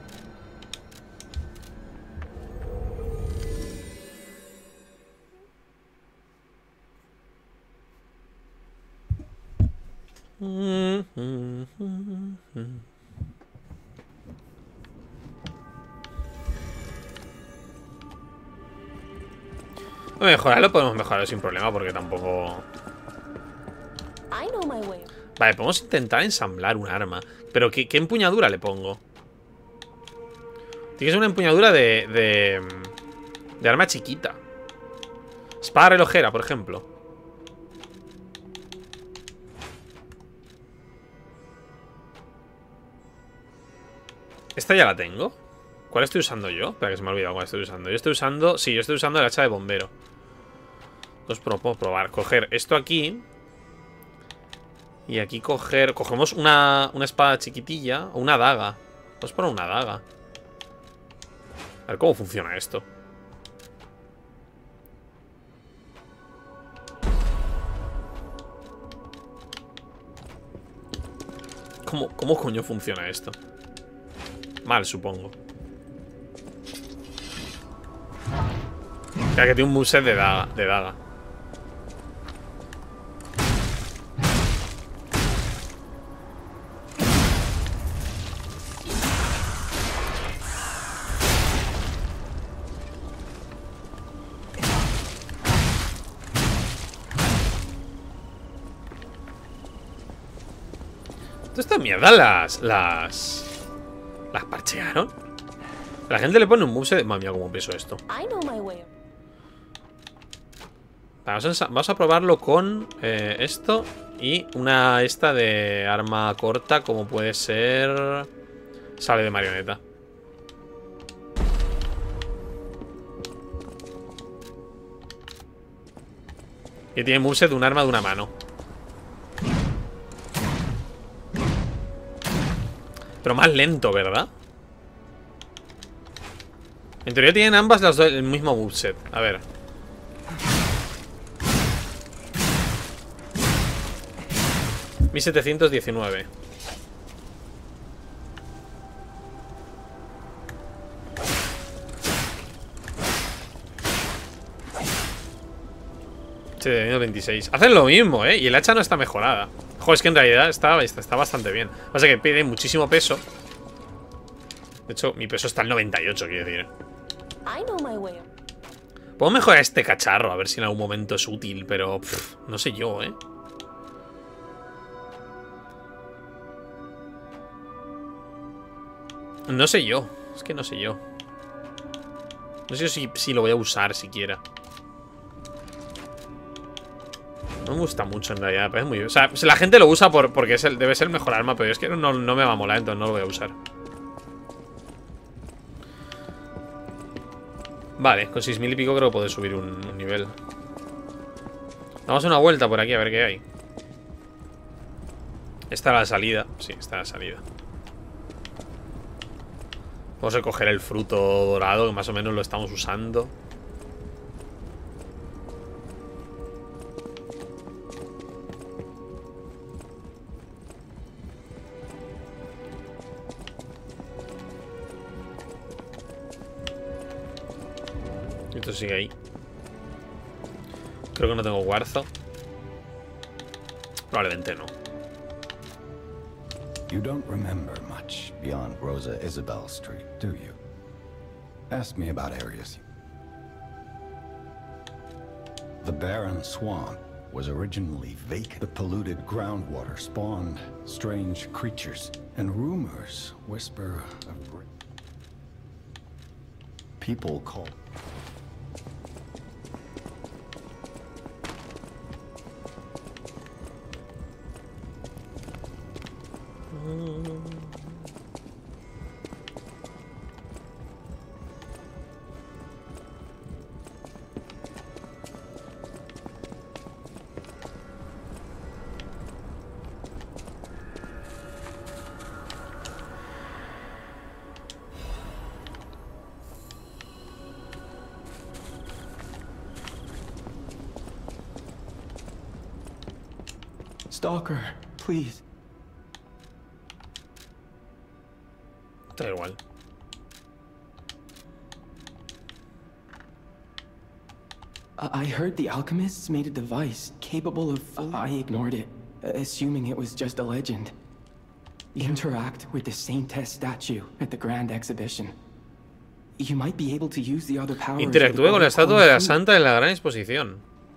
Mejorarlo podemos mejorarlo sin problema porque tampoco... Vale, podemos intentar ensamblar un arma. Pero ¿qué, qué empuñadura le pongo? Tiene que ser una empuñadura de... De, de arma chiquita. Espada relojera, por ejemplo. Esta ya la tengo. ¿Cuál estoy usando yo? Espera, que se me ha olvidado cuál estoy usando. Yo estoy usando... Sí, yo estoy usando el hacha de bombero. Entonces puedo probar. Coger esto aquí. Y aquí coger... Cogemos una, una espada chiquitilla. O una daga. Vamos a poner una daga. A ver cómo funciona esto. ¿Cómo, cómo coño funciona esto? Mal, supongo. Claro que tiene un moveset de daga, de daga. Toda esta mierda las... Las... ¿Las parchearon? La gente le pone un moveset de... Madre mía, cómo peso esto. Vamos a, vamos a probarlo con eh, esto y una esta de arma corta, como puede ser... Sale de marioneta. Y tiene moveset de un arma de una mano. Pero más lento, ¿verdad? En teoría tienen ambas las do el mismo moveset. A ver. mil setecientos diecinueve. setecientos veintiséis. Hacen lo mismo, ¿eh? Y el hacha no está mejorada. Joder, es que en realidad está, está, está bastante bien. Pasa que pide muchísimo peso. De hecho, mi peso está al noventa y ocho, quiero decir. Puedo mejorar este cacharro, a ver si en algún momento es útil, pero pff, no sé yo, ¿eh? No sé yo. Es que no sé yo. No sé si, si lo voy a usar siquiera. No me gusta mucho en realidad, me parece muy... O sea, la gente lo usa por, porque es el, debe ser el mejor arma, pero es que no, no me va a molar, entonces no lo voy a usar. Vale, con seis mil y pico creo que puedo subir un, un nivel. Damos una vuelta por aquí a ver qué hay. Esta es la salida. Sí, esta es la salida. Vamos a coger el fruto dorado, que más o menos lo estamos usando. Esto sigue ahí. Creo que no tengo cuarzo. Probablemente no. You don't remember much beyond Rosa Isabel Street, do you? Ask me about areas. The barren swamp was originally vacant. The polluted groundwater spawned strange creatures, and rumors whisper of people call. Stalker, please. Da igual. I heard the alchemists made a device capable of... I ignored it, assuming it was just a legend. Interact with the Saintess statue at the Grand Exhibition. You might be able to use the other powers... Interactúe con la estatua de la Santa en la gran exposición.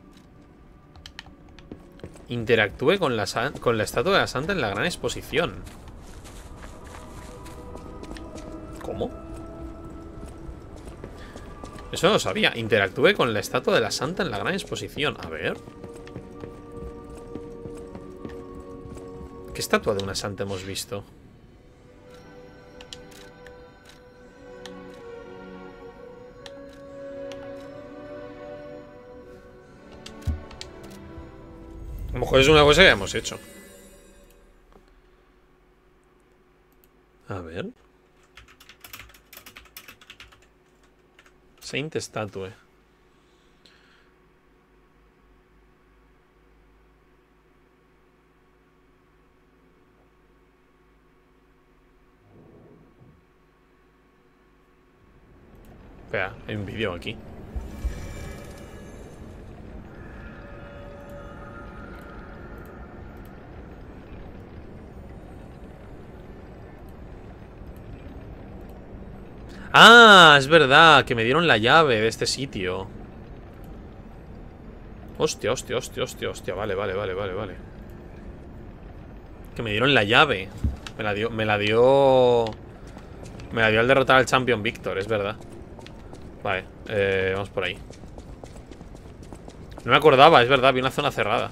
Interactúe con la, con la estatua de la Santa en la gran exposición. ¿Cómo? Eso no lo sabía. Interactúe con la estatua de la Santa en la gran exposición. A ver. ¿Qué estatua de una santa hemos visto? A lo mejor es una cosa que hemos hecho. A ver. Saint Statue. Espera, hay un vídeo aquí. Ah, es verdad, que me dieron la llave de este sitio. Hostia, hostia, hostia, hostia, hostia. Vale, vale, vale, vale, vale. Que me dieron la llave. Me la dio, me la dio... Me la dio al derrotar al Champion Victor, es verdad. Vale, eh, vamos por ahí. No me acordaba, es verdad, vi una zona cerrada.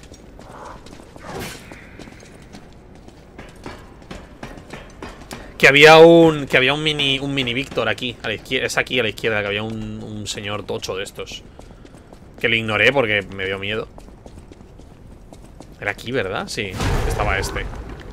Que había un. Que había un mini. Un mini Víctor aquí. A la izquierda. Es aquí a la izquierda. Que había un, un señor tocho de estos. Que le ignoré porque me dio miedo. Era aquí, ¿verdad? Sí. Estaba este.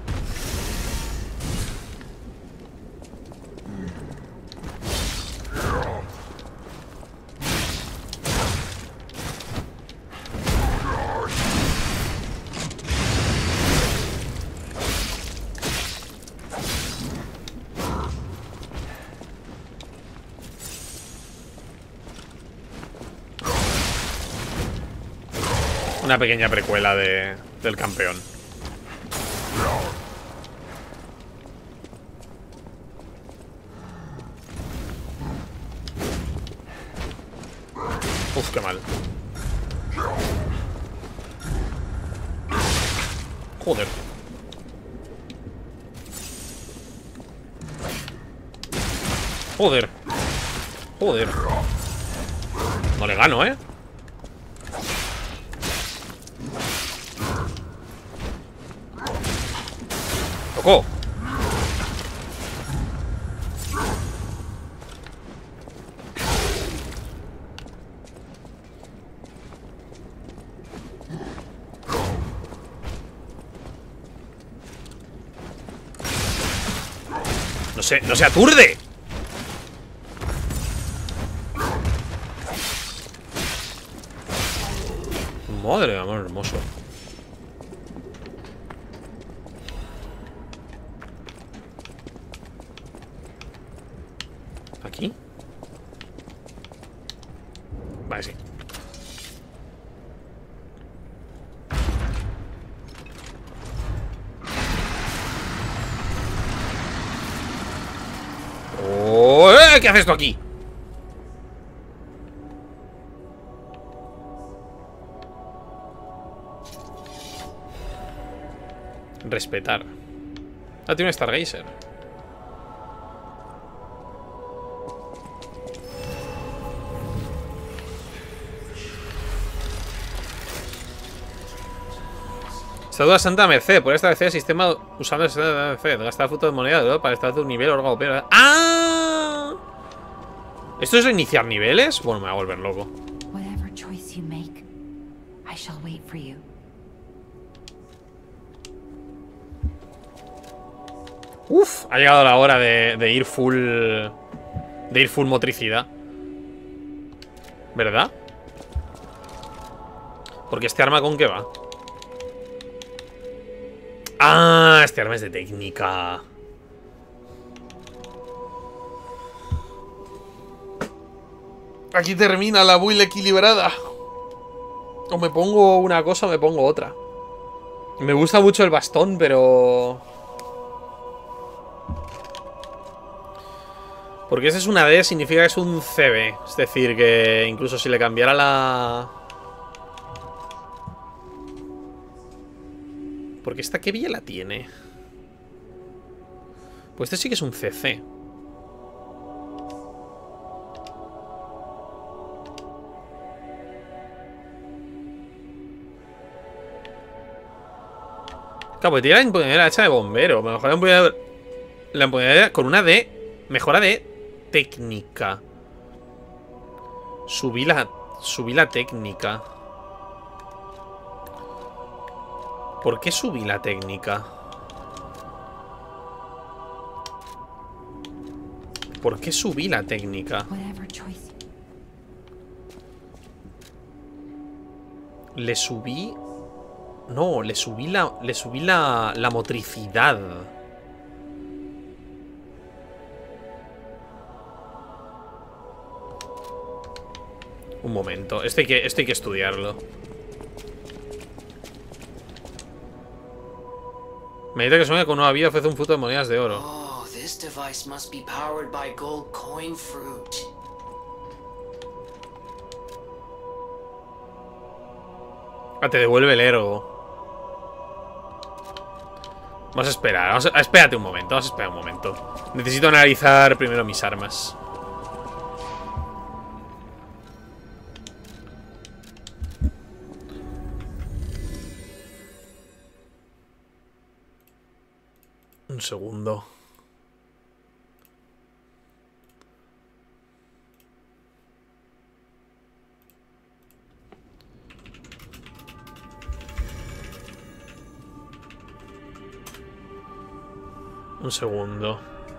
Una pequeña precuela de, del campeón. Uf, qué mal. Joder. Joder. Joder. No le gano, ¿eh? ¡Tocó! No se, no se aturde. Madre de amor hermoso. ¿Aquí? Vale, sí. Oh, ¿eh? ¿Qué hace esto aquí? Respetar. Ah, tiene un Stargazer. Estatua Santa Merced. Por establecer el sistema usando el sistema de Merced. Gastar frutos de moneda de oro para establecer un nivel órgano. ¡Ah! ¿Esto es reiniciar niveles? Bueno, me va a volver loco. Whatever choice you make, I shall wait for you. Uf, ha llegado la hora de, de ir full. De ir full motricidad. ¿Verdad? Porque este arma ¿con qué va? Ah, este arma es de técnica. Aquí termina la build equilibrada. O me pongo una cosa o me pongo otra. Me gusta mucho el bastón, pero... Porque ese es una D, significa que es un C B. Es decir, que incluso si le cambiara la... Porque esta qué biela tiene. Pues este sí que es un C C. Claro, porque tiene la empuñadura hecha de bombero. A lo mejor la empuñadura, la empuñadura con una D. Mejora de técnica. Subí la, subí la técnica. ¿Por qué subí la técnica? ¿Por qué subí la técnica? Le subí... No, le subí la... Le subí la, la motricidad. Un momento. Esto hay que, esto hay que estudiarlo. Medita que sueña con nueva vida ofrece un fruto de monedas de oro. Oh, this device must be powered by gold coin fruit. Ah, te devuelve el ergo. Vamos a esperar. Vamos a, espérate un momento. Vamos a esperar un momento. Necesito analizar primero mis armas. Un segundo. Un segundo.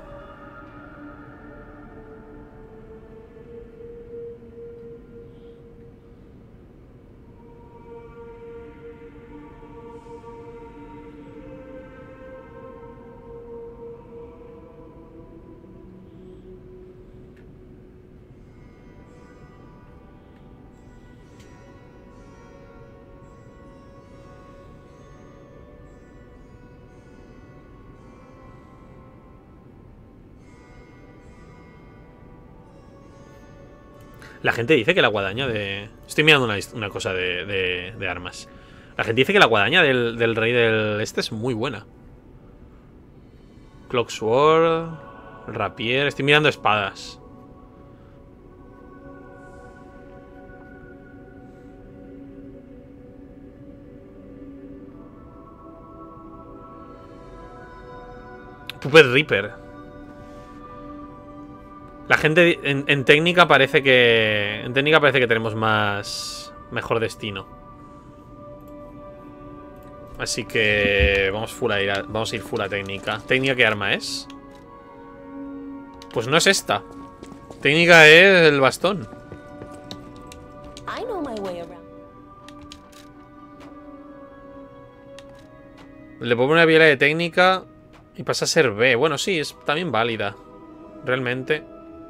La gente dice que la guadaña de... Estoy mirando una, una cosa de, de, de armas. La gente dice que la guadaña del, del rey del este es muy buena. Clocksword, rapier... Estoy mirando espadas. Puppet Reaper. La gente en, en técnica parece que... En técnica parece que tenemos más... Mejor destino. Así que... Vamos, full a ir a, vamos a ir full a técnica. ¿Técnica qué arma es? Pues no es esta. Técnica es el bastón. I know my way around. Le pongo una biela de técnica y pasa a ser B. Bueno, sí, es también válida. Realmente.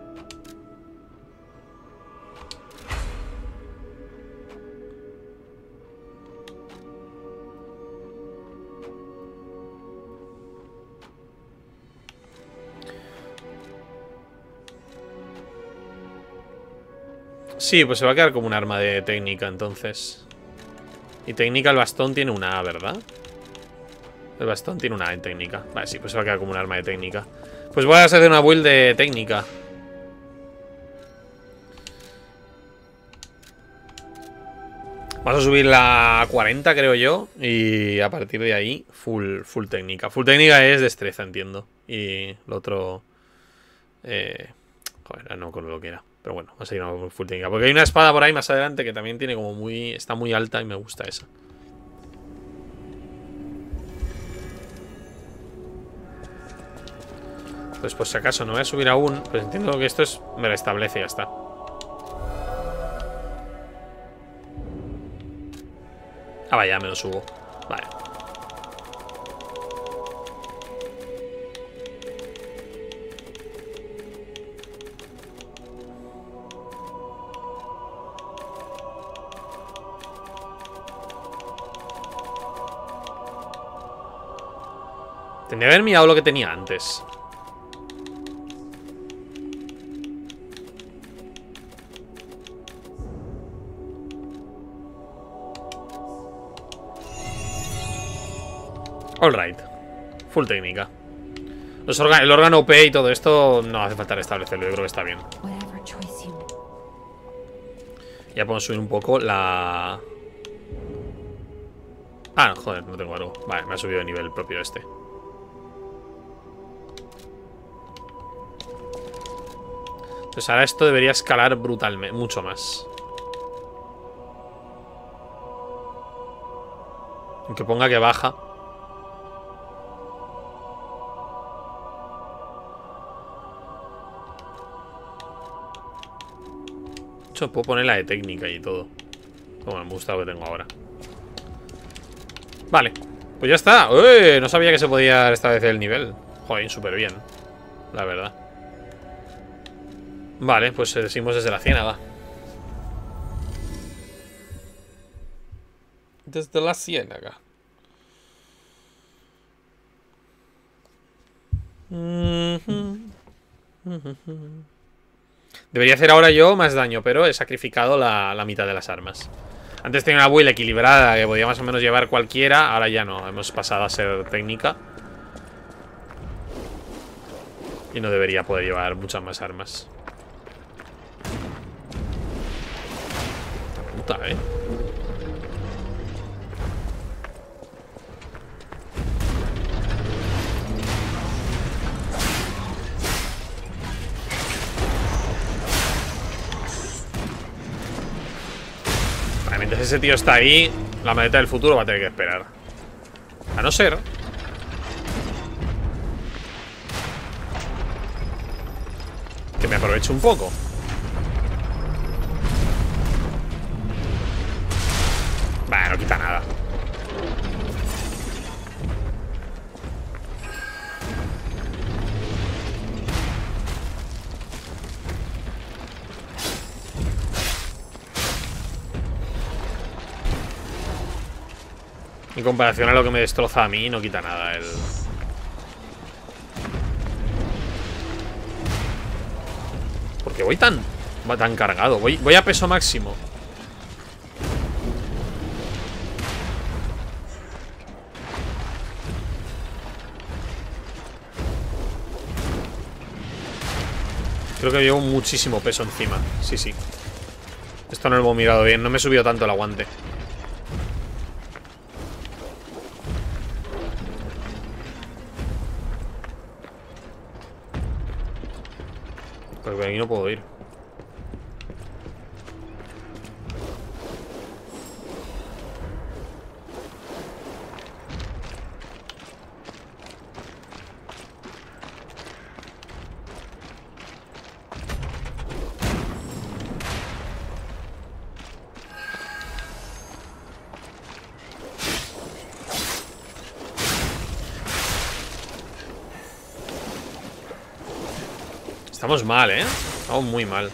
Sí, pues se va a quedar como un arma de técnica, entonces. Y técnica, el bastón tiene una A, ¿verdad? El bastón tiene una A en técnica. Vale, sí, pues se va a quedar como un arma de técnica. Pues voy a hacer una build de técnica. Vamos a subir la cuarenta, creo yo. Y a partir de ahí, full, full técnica. Full técnica es destreza, entiendo. Y lo otro... Eh, joder, no con lo que era. Pero bueno, vamos a ir a full técnica. Porque hay una espada por ahí más adelante que también tiene como muy... Está muy alta y me gusta esa. Entonces, pues si acaso no voy a subir aún, pues entiendo que esto es... Me restablece y ya está. Ah, vaya, me lo subo. Vale. Tendría que haber mirado lo que tenía antes. Alright. Full técnica. Los el órgano O P y todo esto no hace falta restablecerlo, yo creo que está bien. Ya podemos subir un poco la... Ah, joder, no tengo algo. Vale, me ha subido de nivel el propio este. Entonces ahora esto debería escalar brutalmente, mucho más. Aunque ponga que baja. Puedo poner la de técnica y todo. Como me gusta lo que tengo ahora. Vale, pues ya está. ¡Uy! No sabía que se podía restablecer el nivel. Joder, súper bien, la verdad. Vale, pues seguimos desde la ciénaga. Desde la ciénaga. Mm-hmm. Mm-hmm. Debería hacer ahora yo más daño, pero he sacrificado la, la mitad de las armas. Antes tenía una build equilibrada que podía más o menos llevar cualquiera. Ahora ya no, hemos pasado a ser técnica. Y no debería poder llevar muchas más armas. Puta, eh. Mientras ese tío está ahí, la maleta del futuro va a tener que esperar. A no ser que me aproveche un poco. Bah, no quita nada. En comparación a lo que me destroza a mí, no quita nada el... ¿Por qué voy tan... va tan cargado? Voy, voy a peso máximo. Creo que llevo muchísimo peso encima. Sí, sí. Esto no lo hemos mirado bien. No me he subido tanto el aguante. Porque aquí no puedo ir. Estamos mal, ¿eh? Estamos muy mal.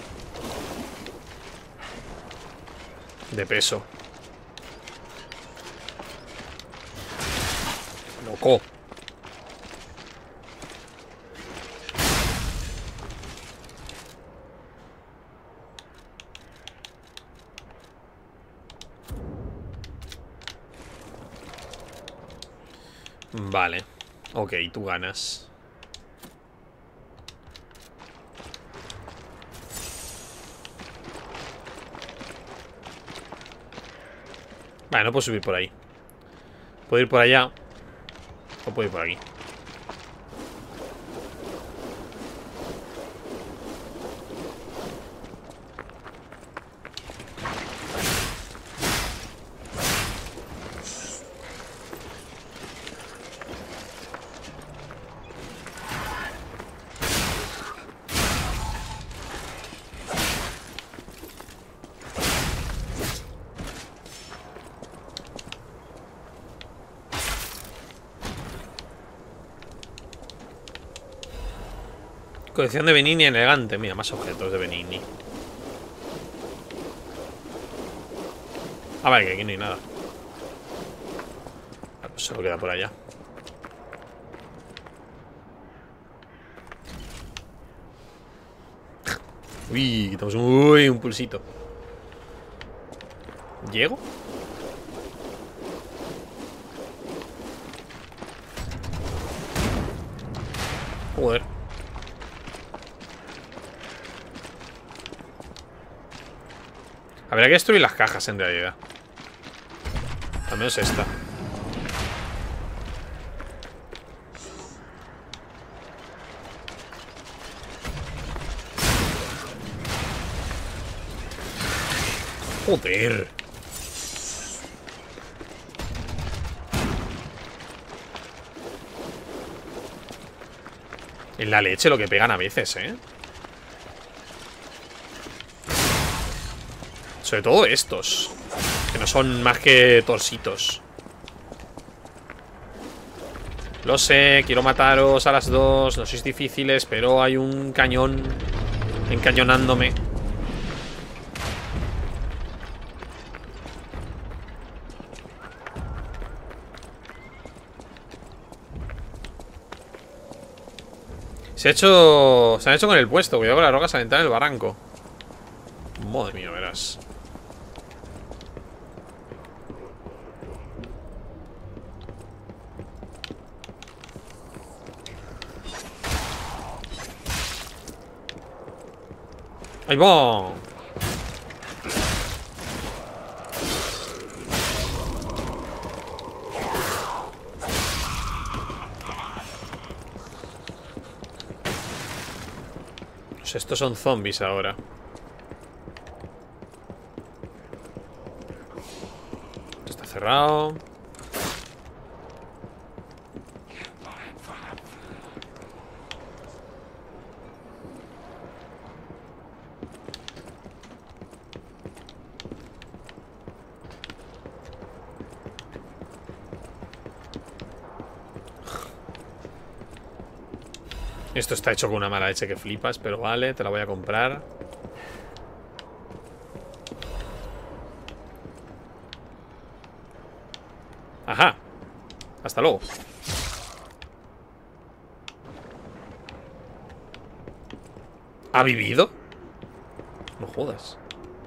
De peso. Loco. Vale. Ok, tú ganas. Vale, no puedo subir por ahí. Puedo ir por allá. O puedo ir por aquí. Colección de Benigni elegante. Mira, más objetos de Benigni. Ah, vale, que aquí no hay nada. Ah, pues solo queda por allá. Uy, quitamos un, uy, un pulsito. ¿Llego? Joder. Habría que destruir las cajas en realidad. Al menos esta. Joder. En la leche lo que pegan a veces, ¿eh? Sobre todo estos, que no son más que torsitos. Lo sé, quiero mataros a las dos. No sois difíciles, pero hay un cañón encañonándome. Se ha hecho... Se han hecho con el puesto. Cuidado con las rocas al entrar en el barranco. Madre mía, verás. ¡Ahí va! Pues estos son zombies ahora. Esto está cerrado. Esto está hecho con una mala leche que flipas, pero vale, te la voy a comprar. Ajá. Hasta luego. ¿Ha vivido? No jodas.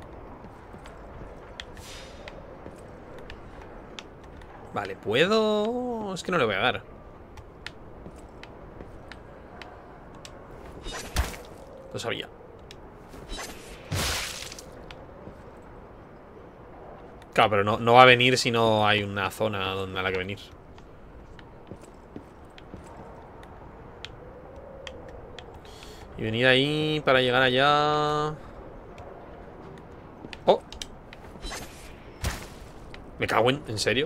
Vale, ¿puedo? Es que no le voy a dar. Lo sabía. Claro, pero no, no va a venir si no hay una zona donde a la que venir. Y venir ahí para llegar allá. Oh. Me cago en... ¿En serio?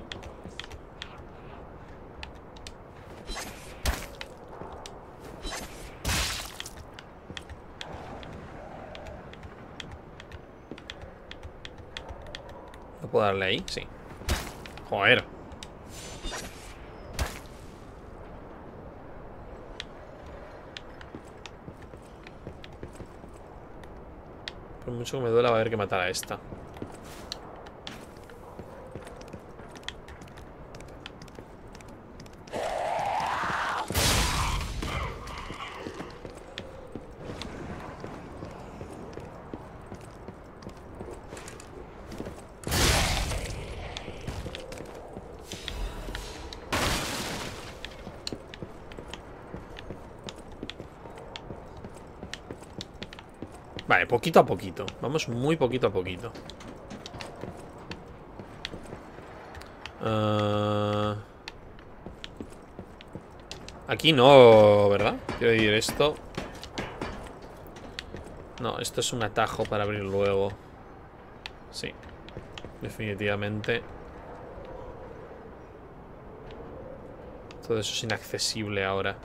¿Puedo darle ahí? Sí. Joder. Por mucho que me duela va a haber que matar a esta. Vale, poquito a poquito. Vamos muy poquito a poquito. Uh... Aquí no, ¿verdad? Quiero decir, esto... No, esto es un atajo para abrir luego. Sí. Definitivamente. Todo eso es inaccesible ahora.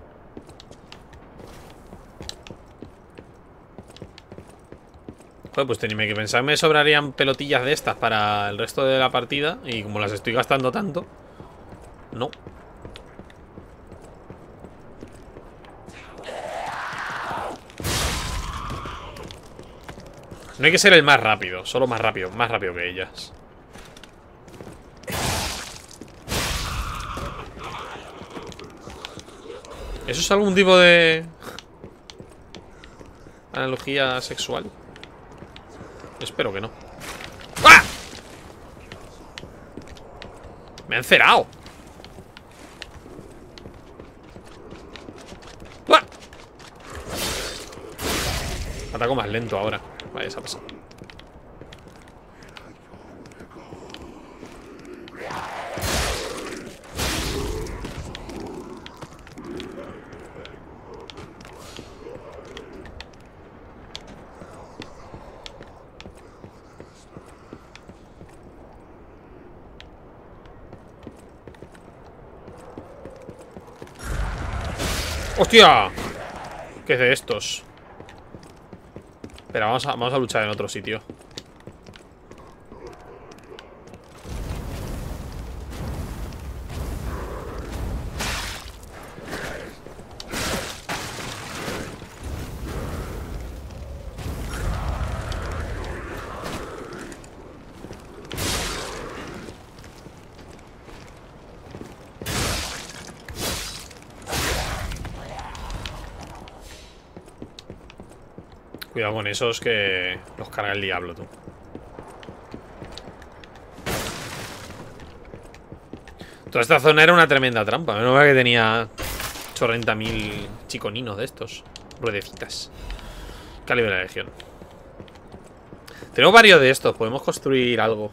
Joder, pues tenía que pensar, me sobrarían pelotillas de estas para el resto de la partida. Y como las estoy gastando tanto, no. No hay que ser el más rápido, solo más rápido, más rápido que ellas. ¿Eso es algún tipo de analogía sexual? Espero que no. ¡Ah! Me han cerrado. ¡Ah! Ataco más lento ahora. Vale, se ha pasado. ¡Hostia! ¿Qué es de estos? Espera, vamos a, vamos a luchar en otro sitio. Cuidado con esos que los carga el diablo, tú. Toda esta zona era una tremenda trampa. Menos mal que tenía cuarenta mil chiconinos de estos. Ruedecitas. Calibre de la legión. Tenemos varios de estos. Podemos construir algo.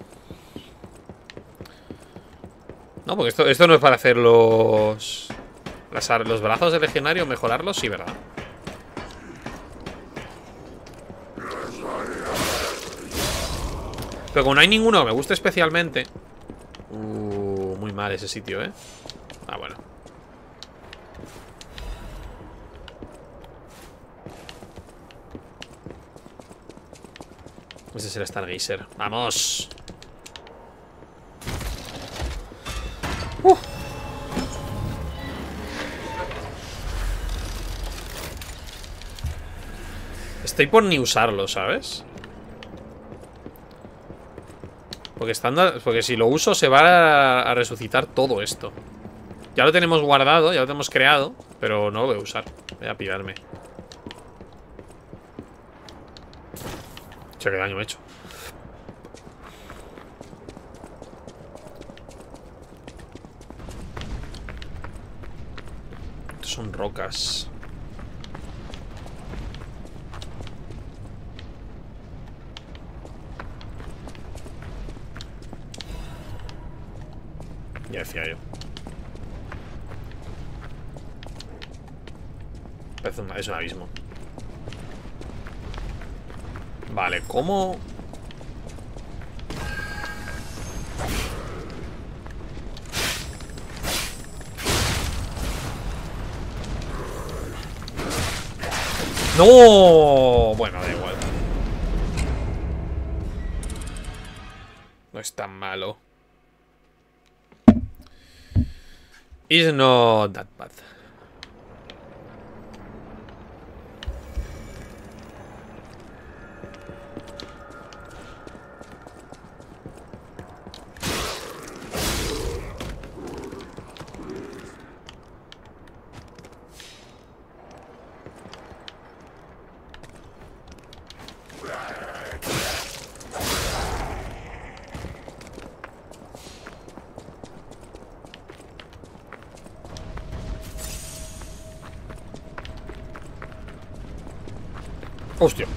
No, porque esto, esto no es para hacer los... Las, los brazos del legionario. Mejorarlos, sí, ¿verdad? Pero como no hay ninguno que me guste especialmente. Uh, muy mal ese sitio, ¿eh? Ah, bueno. Ese es el Stargazer. ¡Vamos! Uh. Estoy por ni usarlo, ¿sabes? Porque, estando, porque si lo uso se va a, a resucitar todo esto. Ya lo tenemos guardado, ya lo tenemos creado, pero no lo voy a usar. Voy a pirarme. Che, qué daño me he hecho. Estos son rocas. Ya decía yo. Parece un, es un abismo. Vale, ¿cómo? ¡No! Bueno, da igual. No es tan malo. It's not that bad. Hostia.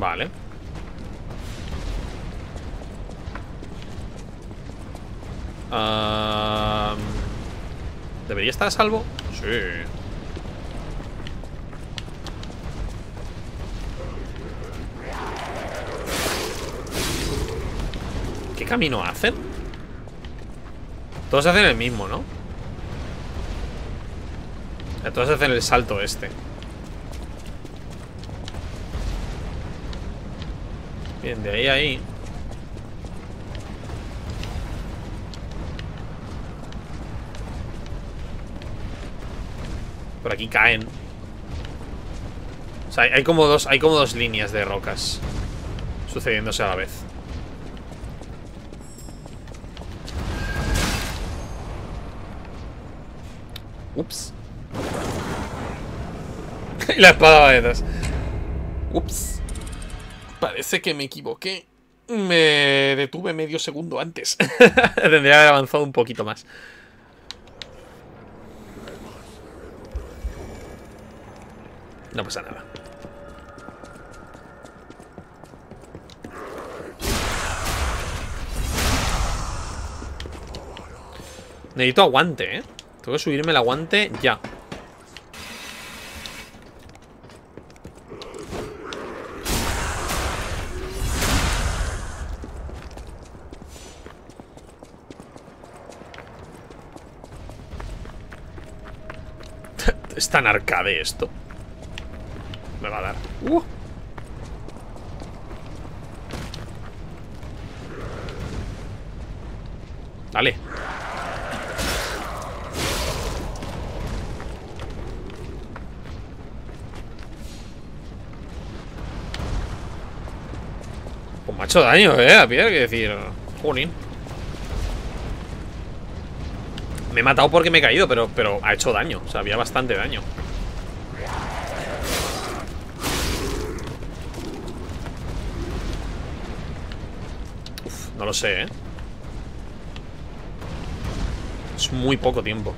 Vale. Uh, ¿Debería estar a salvo? Sí. ¿Qué camino hacen? Todos hacen el mismo, ¿no? Todos hacen el salto este. Bien, de ahí a ahí. Por aquí caen. O sea, hay como dos, hay como dos líneas de rocas sucediéndose a la vez. Ups. Y la espada va detrás. Ups. Parece que me equivoqué. Me detuve medio segundo antes. Tendría que haber avanzado un poquito más. No pasa nada. Necesito aguante, ¿eh? Tengo que subirme el aguante ya. Es tan arcade esto. Me va a dar. Uh. Dale. Pues me ha hecho daño, eh. Había que decir. Junín. Me he matado porque me he caído, pero, pero ha hecho daño. O sea, había bastante daño. Uf, no lo sé, ¿eh? Es muy poco tiempo.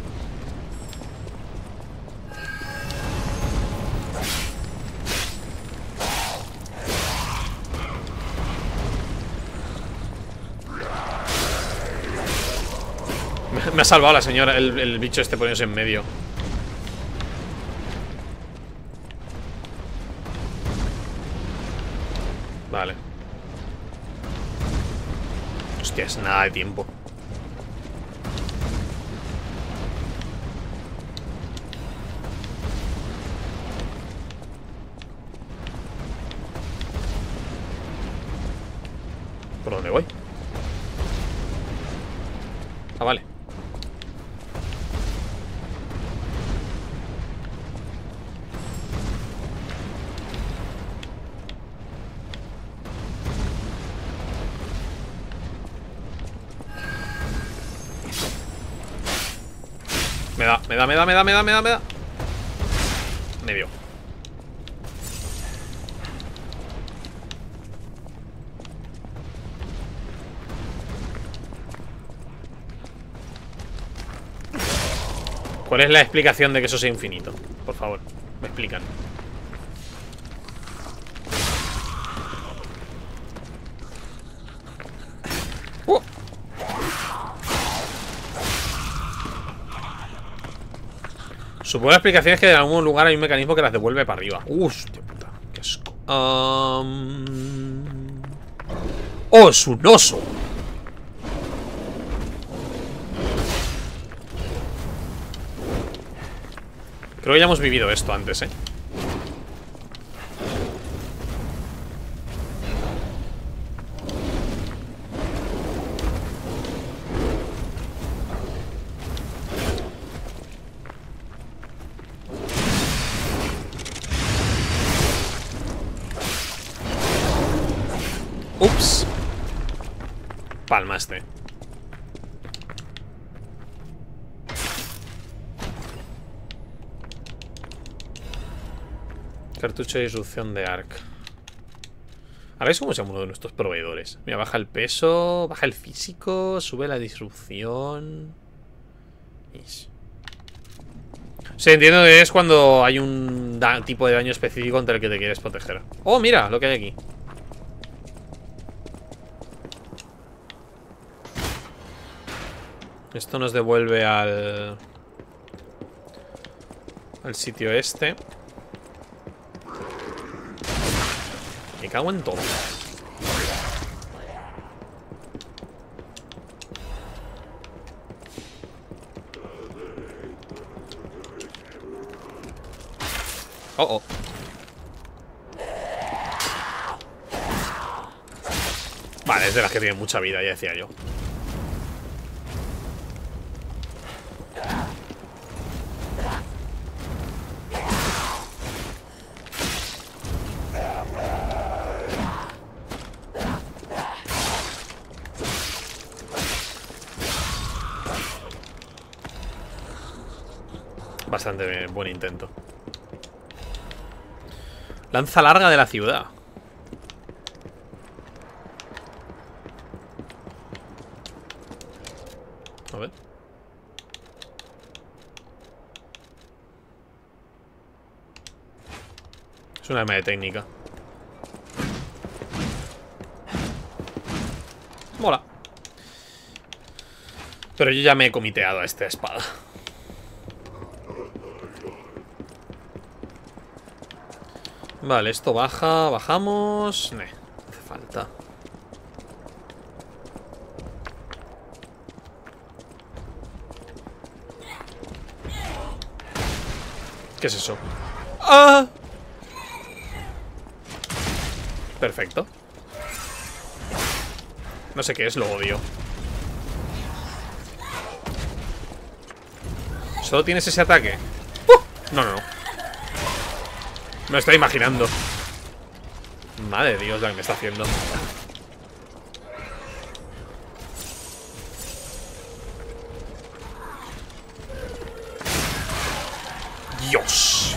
Me ha salvado la señora, el, el bicho este poniéndose en medio. Vale. Hostia, es nada de tiempo. ¿Por dónde voy? Ah, vale. Me da, me da, me da, me da, me da, me da, me da. Me dio. ¿Cuál es la explicación de que eso sea infinito? Por favor, me explican. Uh. Supongo la explicación es que en algún lugar hay un mecanismo que las devuelve para arriba. Hostia puta, qué asco. Um... ¡Oh, es un oso! Creo que ya hemos vivido esto antes, ¿eh? Ups. Palmaste. Cartucho de disrupción de arc. Ahora es como se llama uno de nuestros proveedores. Mira, baja el peso, baja el físico, sube la disrupción. Ish. O sea, entiendo que es cuando hay un da tipo de daño específico contra el que te quieres proteger. Oh, mira lo que hay aquí. Esto nos devuelve al... al sitio este. Me cago en todo. Oh, oh. Vale, es de las que tienen mucha vida, ya decía yo. Bastante buen intento. Lanza larga de la ciudad. A ver. Es un arma de técnica. Mola. Pero yo ya me he comiteado a esta espada. Vale, esto baja, bajamos. Ne, hace falta. ¿Qué es eso? ¡Ah! Perfecto. No sé qué es, lo odio. ¿Solo tienes ese ataque? ¡Uh! No, no, no. Me lo estoy imaginando. Madre de Dios, la que me está haciendo. Dios.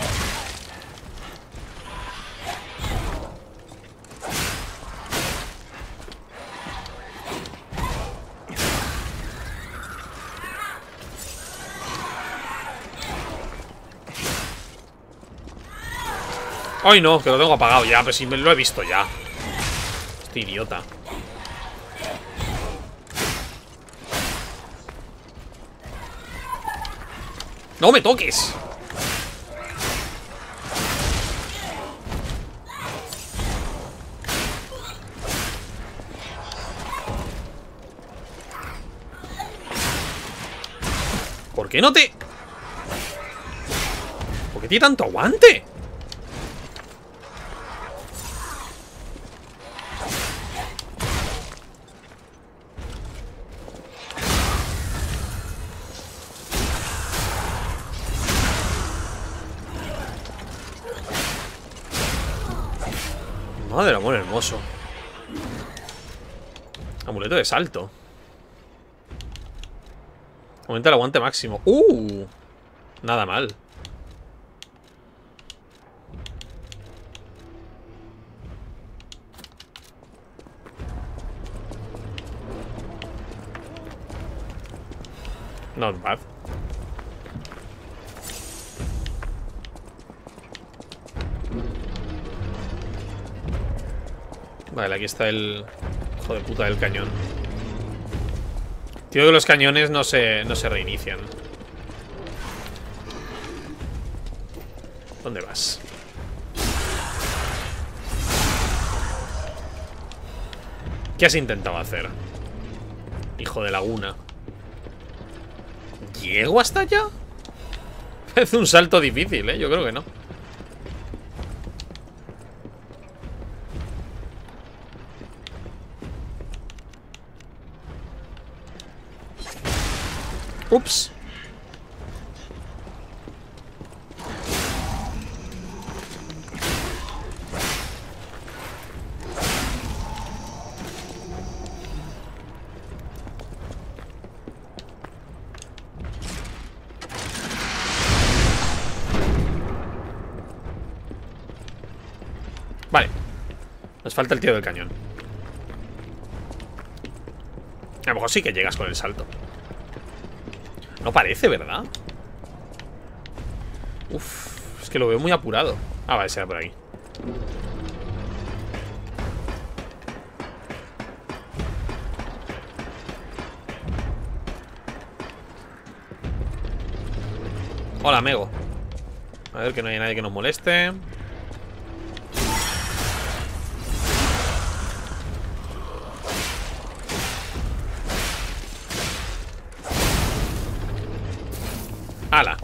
Ay, no, que lo tengo apagado ya. Pero si me lo he visto ya. Estoy idiota. ¡No me toques! ¿Por qué no te...? ¿Por qué tiene tanto aguante? Madre del amor hermoso. Amuleto de salto. Aumenta el aguante máximo. Uh, nada mal. Not bad. Vale, aquí está el hijo de puta del cañón. Tío, que los cañones no se, no se reinician. ¿Dónde vas? ¿Qué has intentado hacer? Hijo de laguna. ¿Llego hasta allá? Es un salto difícil, ¿eh? Yo creo que no. Ups. Vale. Nos falta el tío del cañón. A lo mejor sí que llegas con el salto. No parece, ¿verdad? Uf. Es que lo veo muy apurado. Ah, vale, será por aquí. Hola, Mego. A ver, que no hay nadie que nos moleste. ¡Hala!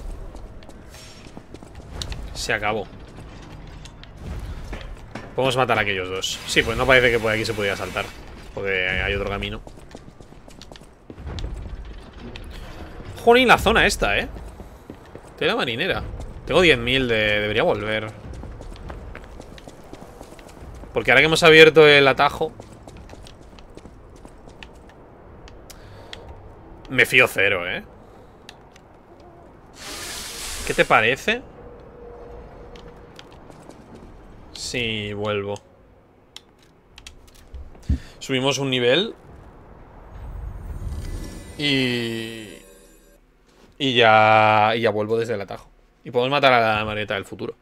Se acabó. Podemos matar a aquellos dos. Sí, pues no parece que por aquí se pudiera saltar, porque hay otro camino. Joder, la zona esta, ¿eh? Tela marinera. Tengo diez mil de... Debería volver. Porque ahora que hemos abierto el atajo, me fío cero, ¿eh? ¿Qué te parece? Sí, vuelvo. Subimos un nivel. Y... Y ya... Y ya vuelvo desde el atajo. Y podemos matar a la marioneta del futuro.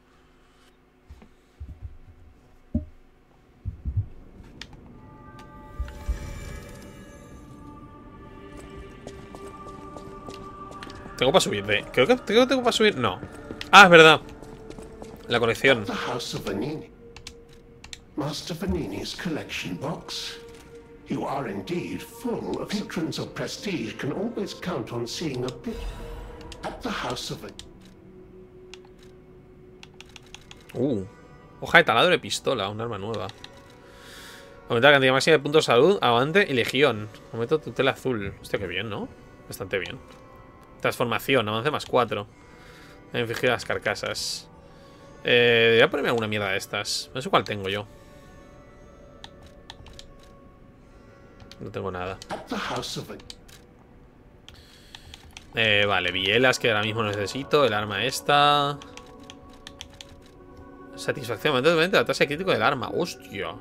Tengo para subir, ¿eh? Creo que, creo que tengo para subir. No. Ah, es verdad. La colección. The House of Vanini. Master Vanini's collection box. You are indeed full of patrons of prestige can always count on seeing a bit at the House of Vanini. Uh. Hoja de taladro de pistola, un arma nueva. Aumentar la cantidad máxima de puntos de salud, avante y legión. Aumento tutela azul. Hostia, qué bien, ¿no? Bastante bien. Transformación, avance más cuatro. Infligir las carcasas. Eh, debería ponerme alguna mierda de estas. No sé cuál tengo yo. No tengo nada. Eh, vale, bielas que ahora mismo necesito. El arma esta. Satisfacción, aumento de la tasa de crítico del arma. Hostia.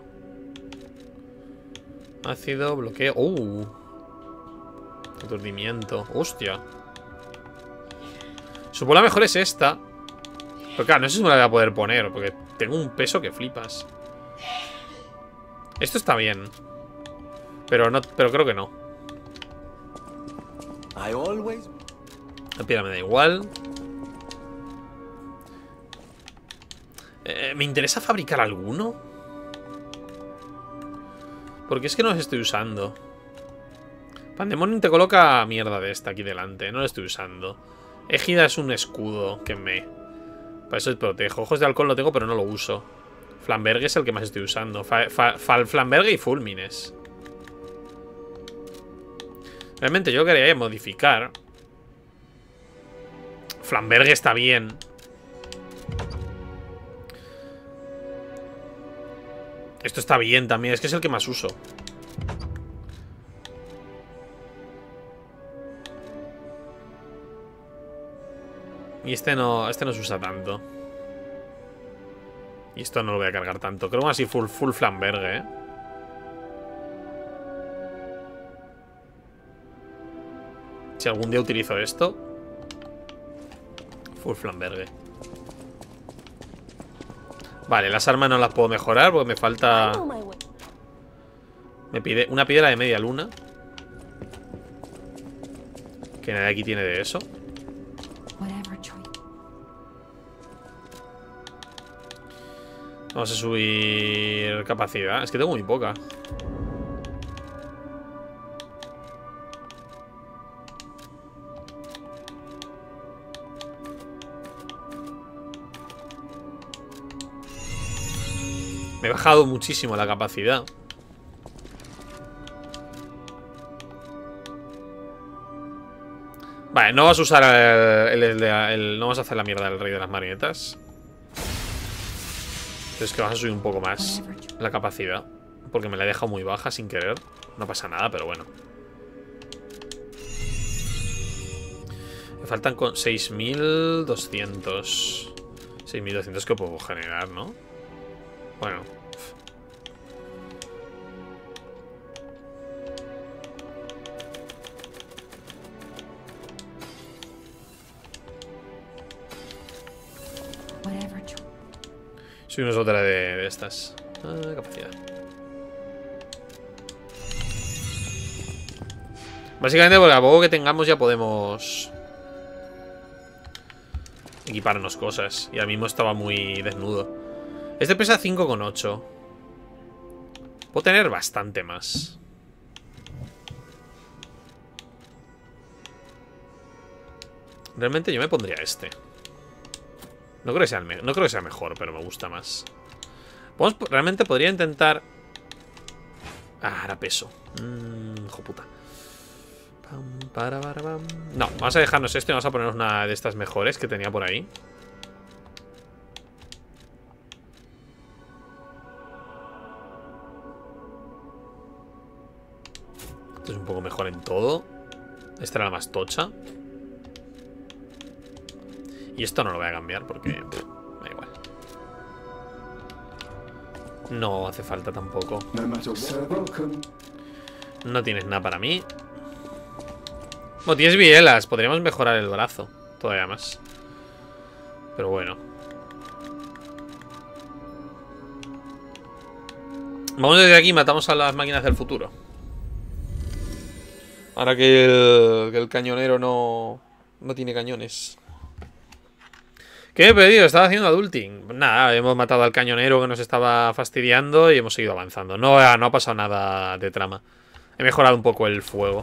Ácido, bloqueo. Uh. Aturdimiento. Hostia. Supongo la mejor es esta. Pero claro, no sé si me la voy a poder poner, porque tengo un peso que flipas. Esto está bien. Pero no, pero creo que no. I always... La piedra me da igual. Eh, ¿Me interesa fabricar alguno? Porque es que no los estoy usando. Pandemonium te coloca mierda de esta aquí delante. No lo estoy usando. Égida es un escudo que me... Para eso te protejo. Ojos de halcón lo tengo, pero no lo uso. Flamberge es el que más estoy usando. Fa, fa, fa, Flamberge y Fulmines. Realmente yo quería modificar. Flamberge está bien. Esto está bien también. Es que es el que más uso. Y este no, este no se usa tanto. Y esto no lo voy a cargar tanto. Creo que así full, full Flamberge, ¿eh? Si algún día utilizo esto, full Flamberge. Vale, las armas no las puedo mejorar porque me falta... Me pide una piedra de media luna. Que nadie aquí tiene de eso. Vamos a subir capacidad. Es que tengo muy poca. Me he bajado muchísimo la capacidad. Vale, no vas a usar el, el, el, el, no vas a hacer la mierda del rey de las marionetas. Es que vas a subir un poco más la capacidad, porque me la he dejado muy baja sin querer. No pasa nada, pero bueno. Me faltan con seis mil doscientos. seis mil doscientos que puedo generar, ¿no? Bueno. Subimos otra de, de estas. Ah, capacidad. Básicamente porque a poco que tengamos ya podemos equiparnos cosas. Y ahora mismo estaba muy desnudo. Este pesa cinco coma ocho. Puedo tener bastante más. Realmente yo me pondría este. No creo que sea, el me no creo que sea mejor, pero me gusta más. Vamos, realmente podría intentar... Ah, ahora peso. Mmm, hijo puta. Pam, para, para, pam. No, vamos a dejarnos esto y vamos a ponernos una de estas mejores que tenía por ahí. Esto es un poco mejor en todo. Esta era la más tocha. Y esto no lo voy a cambiar porque pff, da igual. No hace falta tampoco. No tienes nada para mí. Bueno, tienes bielas. Podríamos mejorar el brazo todavía más. Pero bueno. Vamos desde aquí y matamos a las máquinas del futuro. Ahora que el, que el cañonero no, no tiene cañones. ¿Qué he pedido? Estaba haciendo adulting. Nada, hemos matado al cañonero que nos estaba fastidiando y hemos seguido avanzando. No, no ha pasado nada de trama. He mejorado un poco el fuego.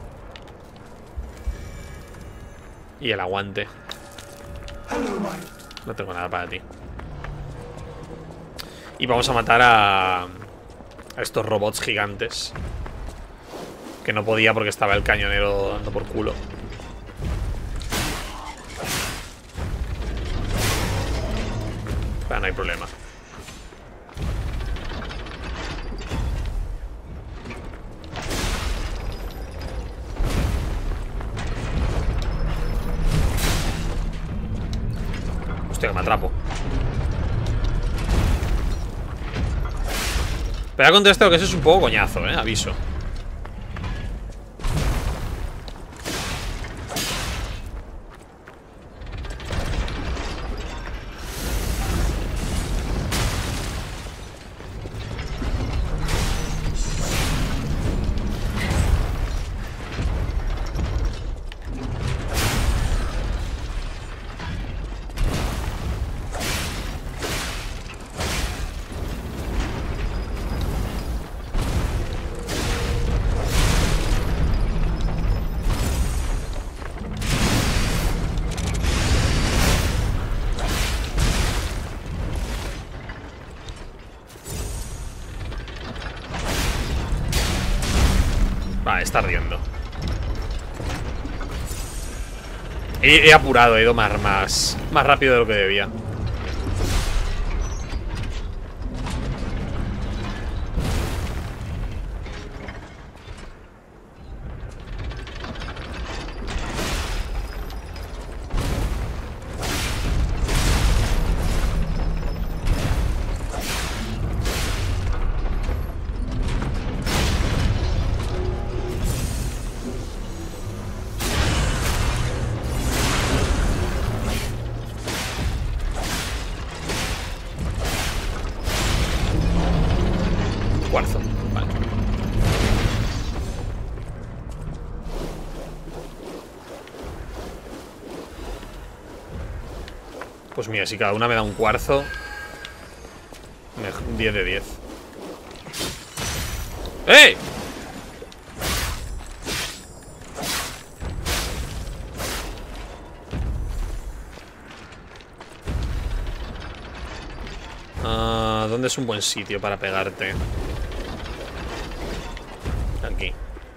Y el aguante. No tengo nada para ti. Y vamos a matar a, a estos robots gigantes. Que no podía porque estaba el cañonero dando por culo. Pero no hay problema. Hostia, que me atrapo. Pero contra esto que eso es un poco coñazo, eh, aviso. Vale, está riendo. He, he apurado, he ido más, más, más rápido de lo que debía. Cuarzo, vale. Pues mira, si cada una me da un cuarzo, un diez de diez. ¡Eh! Uh, ¿Dónde es un buen sitio para pegarte? Aquí.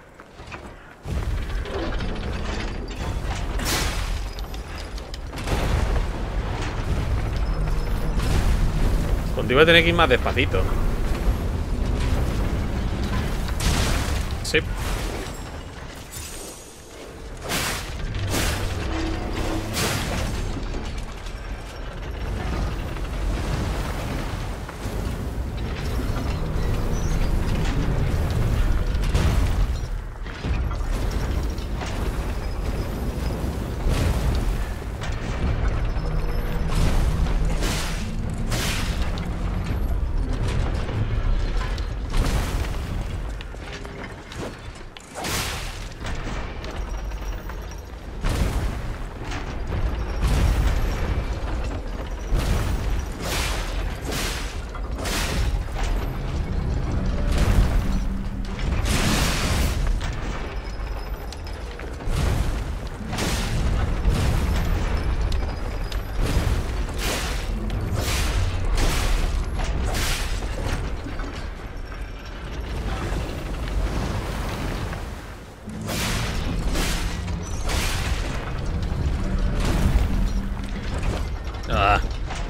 Contigo voy a tener que ir más despacito. Sí. Ah.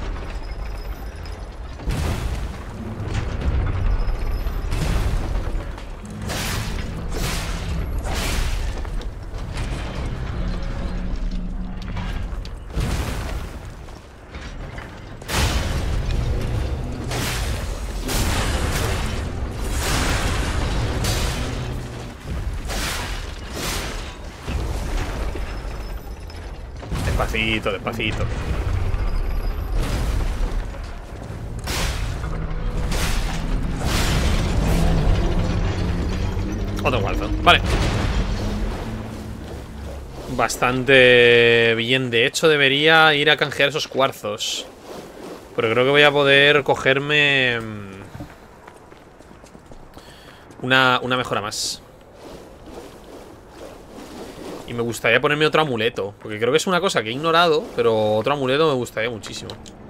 Despacito, despacito. Otro cuarto, vale. Bastante bien. De hecho, debería ir a canjear esos cuarzos. Pero creo que voy a poder cogerme Una, una mejora más. Y me gustaría ponerme otro amuleto, porque creo que es una cosa que he ignorado, pero otro amuleto me gustaría muchísimo.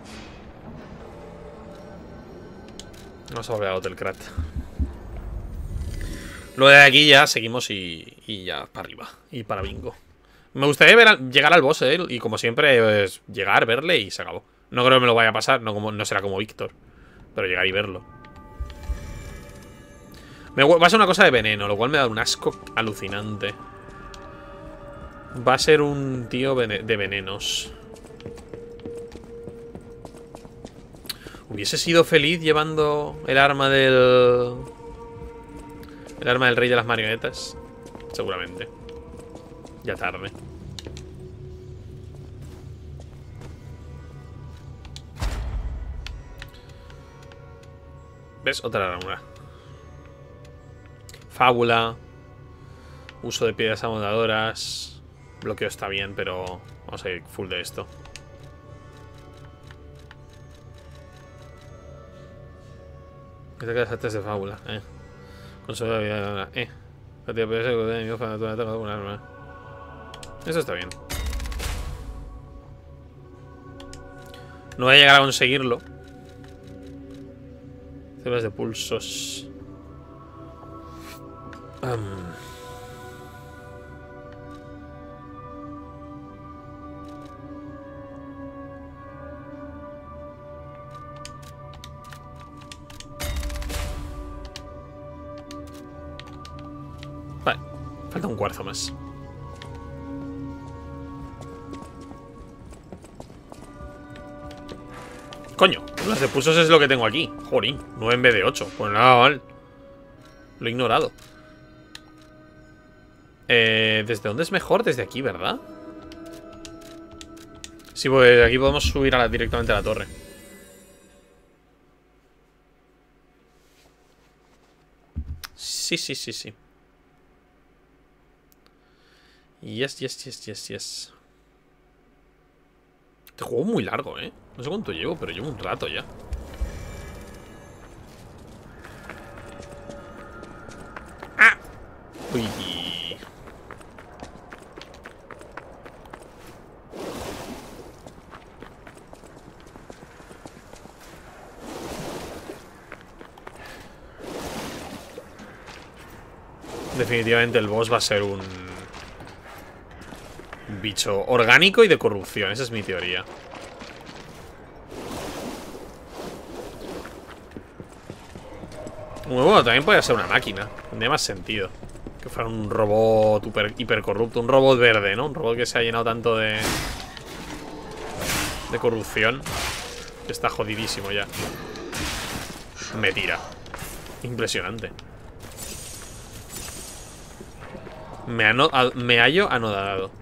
Vamos a volver al Hotel Krat. Luego de aquí ya seguimos y, y ya para arriba. Y para bingo. Me gustaría ver a, llegar al boss, ¿eh? Y como siempre, es llegar, verle y se acabó. No creo que me lo vaya a pasar, no, como, no será como Víctor, pero llegar y verlo. Me va a ser una cosa de veneno, lo cual me da un asco alucinante. Va a ser un tío de venenos. Hubiese sido feliz llevando el arma del... El arma del rey de las marionetas. Seguramente. Ya tarde. ¿Ves? Otra armadura. Fábula. Uso de piedras amodadoras. Bloqueo está bien, pero vamos a ir full de esto. Este que las artes de fábula, eh. Consuelo de vida, eh. Eso está bien. No voy a llegar a conseguirlo. Células de pulsos. Um. Vale, falta un cuarzo más. Coño, las de pulsos es lo que tengo aquí. Jorín, nueve en vez de ocho. Pues nada mal. Lo he ignorado. Eh, ¿Desde dónde es mejor? Desde aquí, ¿verdad? Sí, pues aquí podemos subir a la, directamente a la torre. Sí, sí, sí, sí. Yes, yes, yes, yes, yes. Este juego es muy largo, ¿eh? No sé cuánto llevo, pero llevo un rato ya. ¡Ah! Uy. Definitivamente el boss va a ser un... bicho orgánico y de corrupción. Esa es mi teoría. Muy bueno, también podría ser una máquina. Tendría más sentido que fuera un robot hiper, hiper corrupto. Un robot verde, ¿no? Un robot que se ha llenado tanto de... de corrupción que está jodidísimo ya. Me tira. Impresionante. Me, ano me hallo anodado.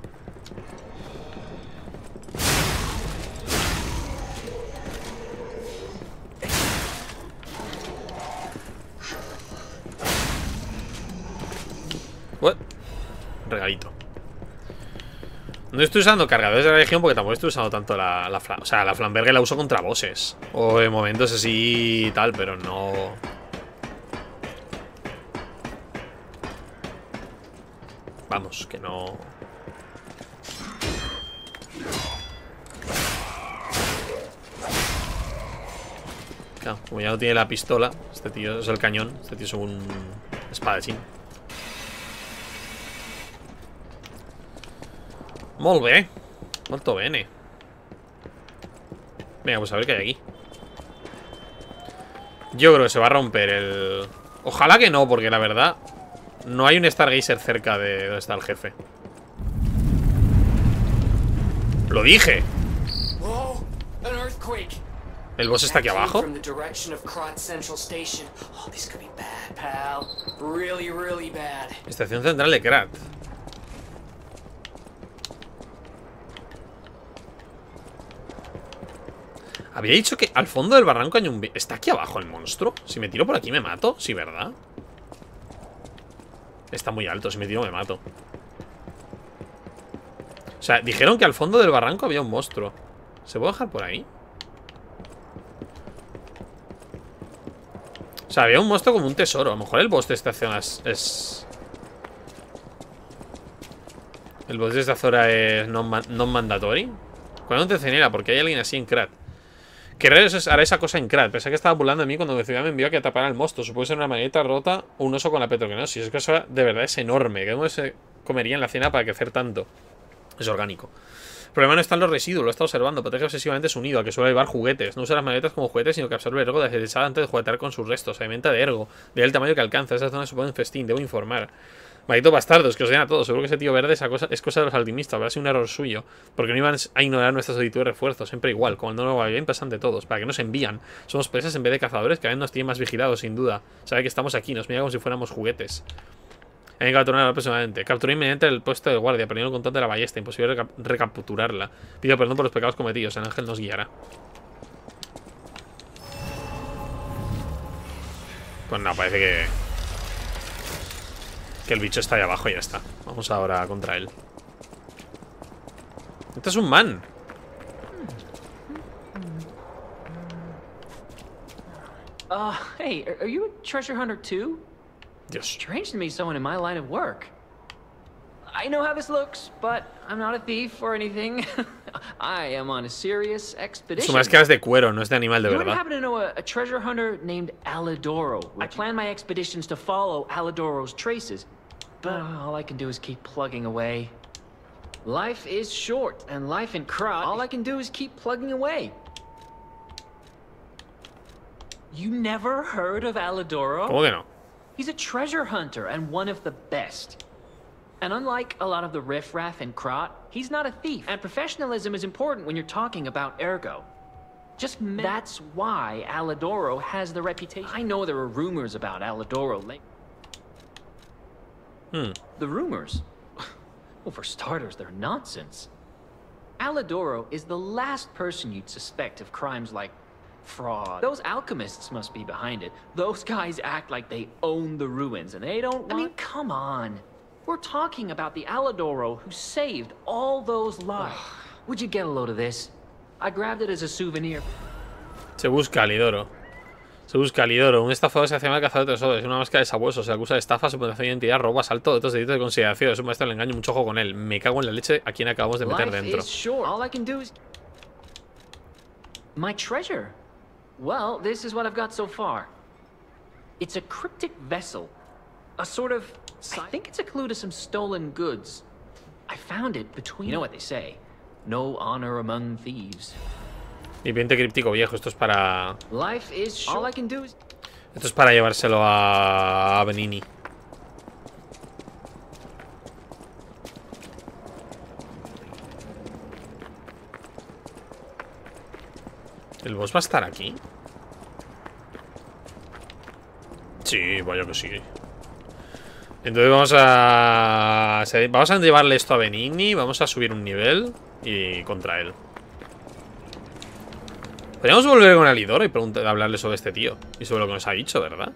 What? Regalito. No estoy usando cargadores de la región porque tampoco estoy usando tanto la, la flam. O sea, la flamberga la uso contra bosses o en momentos así y tal, pero no... Vamos, que no... Claro, como ya no tiene la pistola, este tío es el cañón. Este tío es un espadachín. Molt bé. Molto bene. Venga, pues a ver qué hay aquí. Yo creo que se va a romper el... Ojalá que no, porque la verdad no hay un Stargazer cerca de donde está el jefe. ¡Lo dije! ¿El boss está aquí abajo? Estación central de Krat. Había dicho que al fondo del barranco hay un... ¿Está aquí abajo el monstruo? Si me tiro por aquí me mato, sí, ¿verdad? Está muy alto, si me tiro me mato. O sea, dijeron que al fondo del barranco había un monstruo. ¿Se puede dejar por ahí? O sea, había un monstruo como un tesoro. A lo mejor el boss de esta zona es... es... El boss de esta zona es non-mandatory. ¿Cuándo te cenera? Porque hay alguien así en Krat. ¿Qué rayos hará esa cosa en Krat? Pensé que estaba burlando de mí cuando Ciudad me envió a que atrapara al monstruo. Supongo ser una maneta rota o un oso con la petroquenosis. Es que eso de verdad es enorme. ¿Cómo se comería en la cena para crecer tanto? Es orgánico. El problema no está en los residuos, lo he estado observando. Protege obsesivamente su nido, a que suele llevar juguetes. No usa las maletas como juguetes, sino que absorbe ergo desechada antes de juguetear con sus restos. Se alimenta de ergo, de el tamaño que alcanza. Esa zona supone un festín, debo informar. Maldito bastardos, que os den a todos. Seguro que ese tío verde esa cosa, es cosa de los alquimistas. Habrá sido un error suyo. Porque no iban a ignorar nuestra solicitud de refuerzo. Siempre igual. Cuando no lo va bien, pasan de todos. ¿Para que nos envían? Somos presas en vez de cazadores. Que a veces nos tienen más vigilados, sin duda. Sabe que estamos aquí. Nos mira como si fuéramos juguetes. Hay que capturarla personalmente. Capturé inmediatamente el puesto de guardia. Perdiendo el control de la ballesta. Imposible reca recapturarla. Pido perdón por los pecados cometidos. El ángel nos guiará. Pues no, parece que... Que el bicho está ahí abajo y ya está. Vamos ahora contra él. Este es un man. Uh, hey, are you a treasure hunter too? Dios. Strange to me, someone in my line of work. I know how this looks, but I'm not a thief or anything. I am on a serious expedition. Su máscara es de cuero, no es de animal de you verdad. happen to know a, a treasure hunter named Alidoro? I plan my expeditions to follow Alidoro's traces, but uh, all I can do is keep plugging away. Life is short, and life in Krat, all I can do is keep plugging away. You never heard of Alidoro? ¿Cómo que no? He's a treasure hunter and one of the best. And unlike a lot of the riffraff in Krat, he's not a thief. And professionalism is important when you're talking about ergo. Just that's why Alidoro has the reputation. I know there are rumors about Alidoro. Hmm. The rumors? Well, for starters, they're nonsense. Alidoro is the last person you'd suspect of crimes like fraud. Those alchemists must be behind it. Those guys act like they own the ruins, and they don't want... I mean, come on. We're talking about the Alidoro who saved all those lives. Would you get a load of this? I grabbed it as a souvenir. Se busca Alidoro. Se busca Alidoro. Un estafador se hace llamar cazador de tesoros. Es una máscara de sabueso. Se acusa de estafa, suplantación de identidad, robo, asalto, otros delitos de consideración. Es un maestro del engaño. Mucho ojo con él. Me cago en la leche a quien acabamos de meter dentro. All I can do is... My treasure. Well, this is what I've got so far. It's a cryptic vessel. A sort of... I think it's a clue to some stolen goods. I found it between... You know what they say. No honor among thieves. Mi pinte críptico viejo. Esto es para... Life is short. All I can do is... Esto es para llevárselo a... a Benini. ¿El boss va a estar aquí? Sí, vaya que sí. Entonces vamos a... Vamos a llevarle esto a Benigni. Vamos a subir un nivel. Y contra él. Podríamos volver con Alidoro y preguntar, hablarle sobre este tío. Y sobre lo que nos ha dicho, ¿verdad?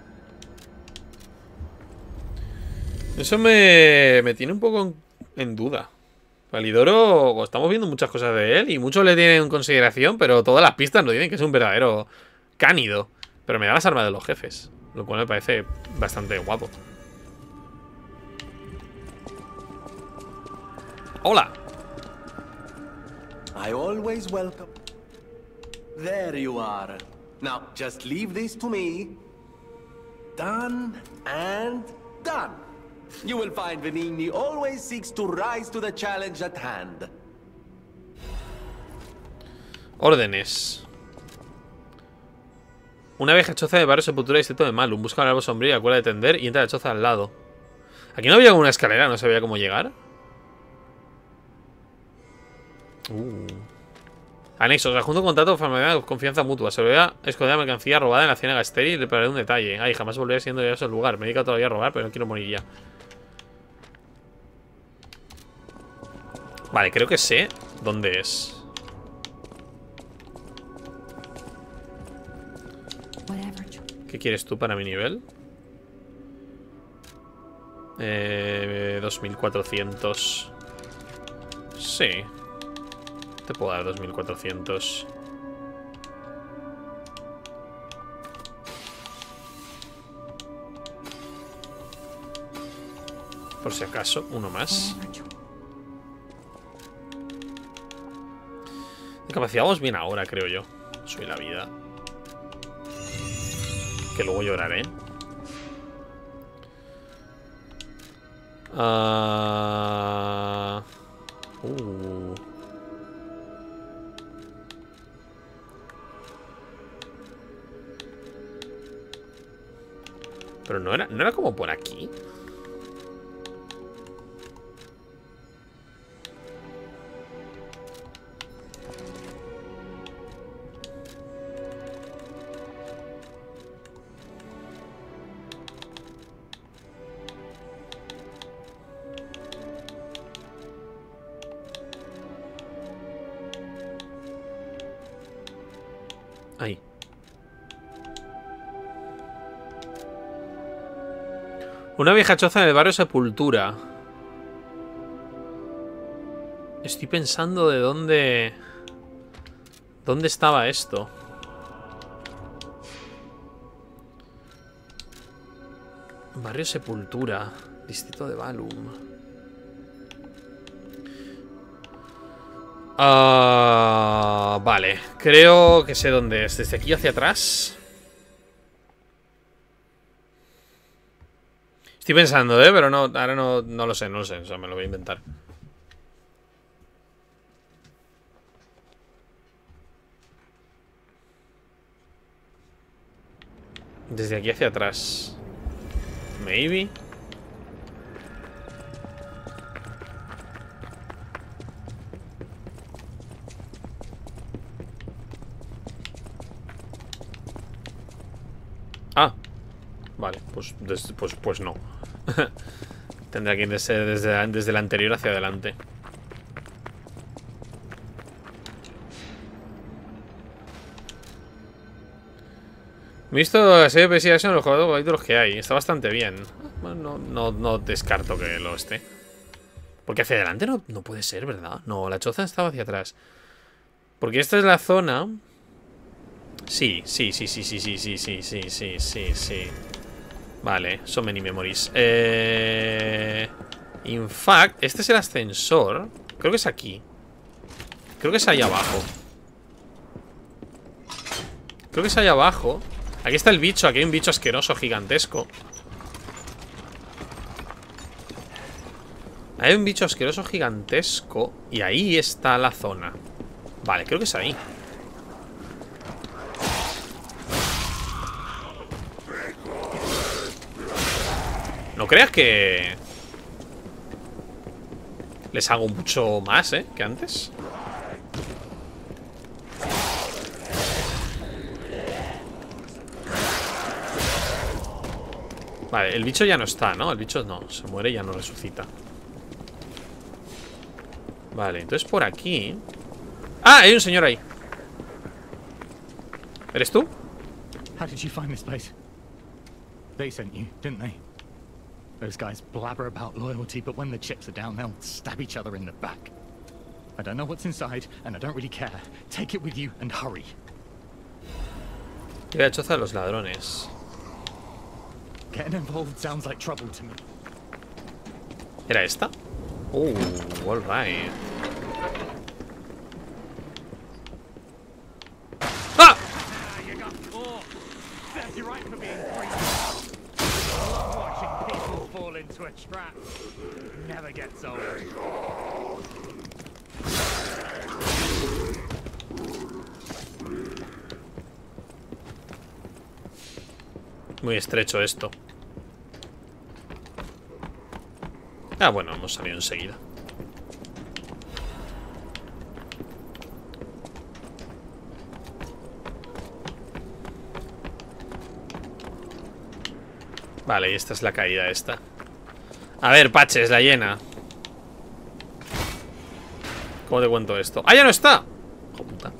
Eso me, me tiene un poco en, en duda. Alidoro, estamos viendo muchas cosas de él y muchos le tienen en consideración, pero todas las pistas nos dicen que es un verdadero cánido. Pero me da las armas de los jefes, lo cual me parece bastante guapo. Hola. I always welcome. There you are. Now just leave this to me. Done and done. You will find Venigni always seeks to rise to the challenge at hand. Órdenes. Una vieja choza de barrio Sepultura y distrito de Malum. Busca un árbol sombrío y la cuerda de tender y entra a la choza al lado. Aquí no había una escalera, no sabía cómo llegar. Uh. Anexos. Adjunto un contrato de farmacia, confianza mutua. Se volverá a esconder la mercancía robada en la ciénaga estéril y le prepararé un detalle. Ay, jamás volveré siendo yo a ese lugar. Me dedico todavía a robar, pero no quiero morir ya. Vale, creo que sé dónde es. ¿Qué quieres tú para mi nivel? Eh, dos mil cuatrocientos. Sí. Te puedo dar dos mil cuatrocientos. Por si acaso, uno más. De capacidad vamos bien ahora, creo yo. Soy la vida. Que luego lloraré. Ah... Uh... Pero no era, no era como por aquí. Ahí. Una vieja choza en el barrio Sepultura. Estoy pensando de dónde... ¿Dónde estaba esto? Barrio Sepultura. Distrito de Balum. Uh, vale, creo que sé dónde es. Desde aquí hacia atrás. Estoy pensando, ¿eh? Pero no, ahora no, no lo sé, no lo sé. O sea, me lo voy a inventar. Desde aquí hacia atrás. Maybe. Ah, vale, pues, des, pues, pues no. Tendrá que ir desde, desde, desde el anterior hacia adelante. Me he visto la serie de P S I en los jugadores que hay. Está bastante bien. No, no, no descarto que lo esté. Porque hacia adelante no, no puede ser, ¿verdad? No, la choza estaba hacia atrás. Porque esta es la zona... Sí, sí, sí, sí, sí, sí, sí, sí, sí, sí, sí, sí. Vale, so many memories. Eh... In fact, este es el ascensor. Creo que es aquí. Creo que es ahí abajo. Creo que es ahí abajo. Aquí está el bicho, aquí hay un bicho asqueroso, gigantesco. Hay un bicho asqueroso, gigantesco. Y ahí está la zona. Vale, creo que es ahí. No creas que les hago mucho más, ¿eh? Que antes. Vale, el bicho ya no está, ¿no? El bicho no, se muere y ya no resucita. Vale, entonces por aquí... ¡Ah! Hay un señor ahí. ¿Eres tú? How did you find this place? They sent you, didn't they? Those guys blabber about loyalty, but when the chips are down, they'll stab each other in the back. I don't know what's inside, and I don't really care. Take it with you and hurry. Y la choza de los ladrones. Getting involved sounds like trouble to me. ¿Era esta? Oh, all right. ¡Ah! You got caught. Serves you right for being free. Watching people fall into a trap never gets old. Muy estrecho esto. Ah, bueno, hemos salido enseguida. Vale, y esta es la caída esta. A ver, Patches, la llena. ¿Cómo te cuento esto? ¡Ah, ya no está! ¡Hijo puta!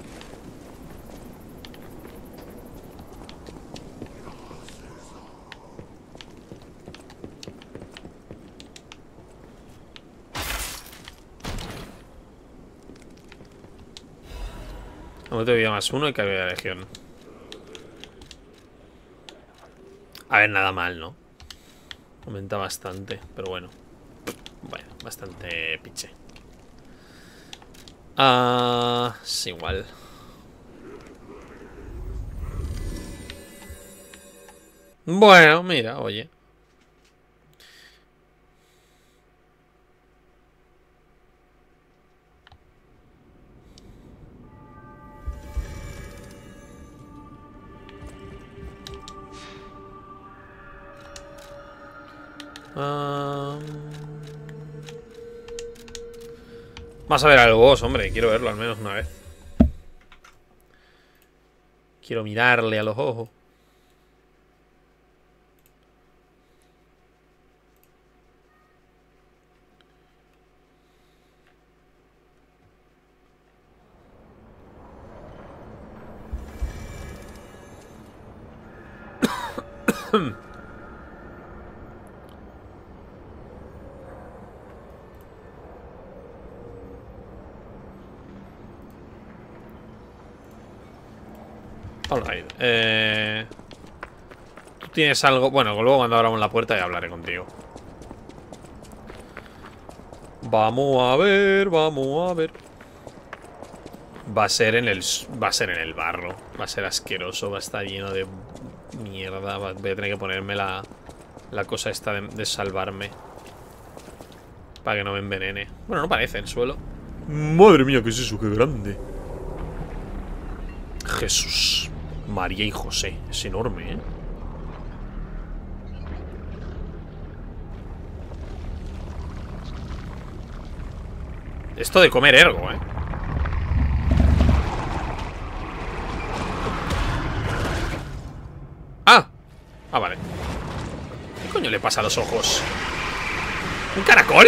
Aumento de vida más uno y cambio de legión. A ver, nada mal, ¿no? Aumenta bastante, pero bueno. Bueno, bastante piche. Ah, es igual. Bueno, mira, oye. Um... Vas a ver al boss, hombre. Quiero verlo al menos una vez. Quiero mirarle a los ojos. Alright, eh... ¿tú tienes algo? Bueno, luego cuando abramos la puerta ya hablaré contigo. Vamos a ver, vamos a ver. Va a ser en el... Va a ser en el barro. Va a ser asqueroso, va a estar lleno de mierda. Voy a tener que ponerme la... La cosa esta de, de salvarme. Para que no me envenene. Bueno, no parece el suelo. Madre mía, ¿qué es eso? ¡Qué grande! Jesús, María y José. Es enorme, ¿eh? Esto de comer ergo, ¿eh? Ah. Ah, vale. ¿Qué coño le pasa a los ojos? ¿Un caracol?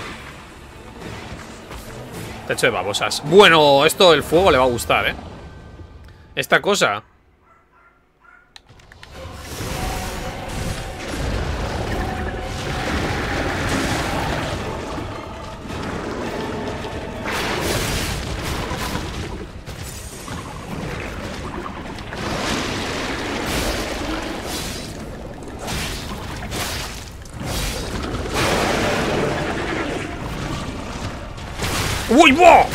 Techo de babosas. Bueno, esto el fuego le va a gustar, ¿eh? Esta cosa. ¡Uy, wow!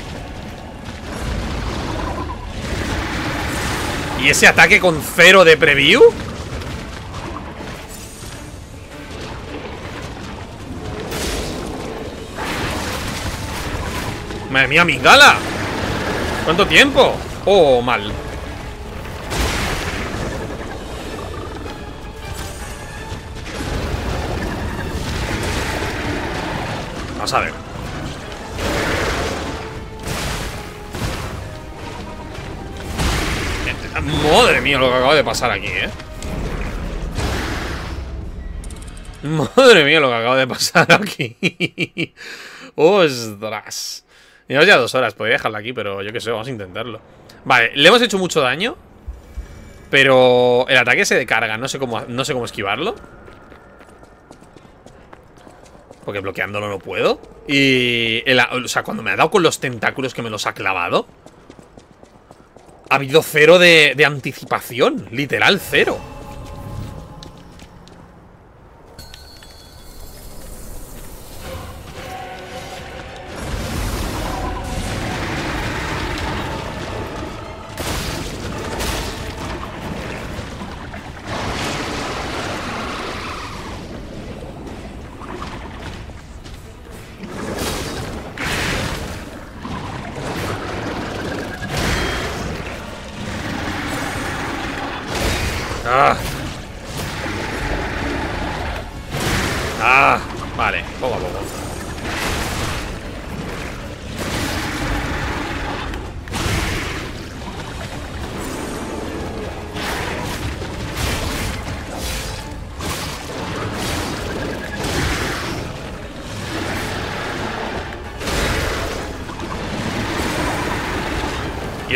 ¿Y ese ataque con cero de preview? Madre mía, Mingala. ¿Cuánto tiempo? Oh, mal. Vamos a ver. Madre mía lo que acaba de pasar aquí, ¿eh? Madre mía lo que acaba de pasar aquí. Ostras. Llevamos ya dos horas, podría dejarla aquí, pero yo qué sé, vamos a intentarlo. Vale, le hemos hecho mucho daño, pero el ataque se decarga, no sé cómo, no sé cómo esquivarlo. Porque bloqueándolo no puedo. Y el, o sea, cuando me ha dado con los tentáculos que me los ha clavado, ha habido cero de, de anticipación. Literal, cero. Ah.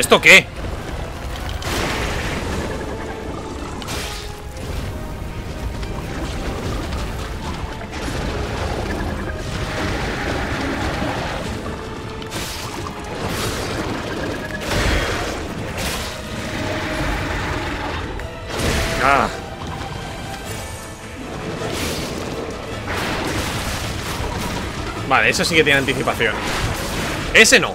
esto qué? Ah. Vale, eso sí que tiene anticipación. Ese no.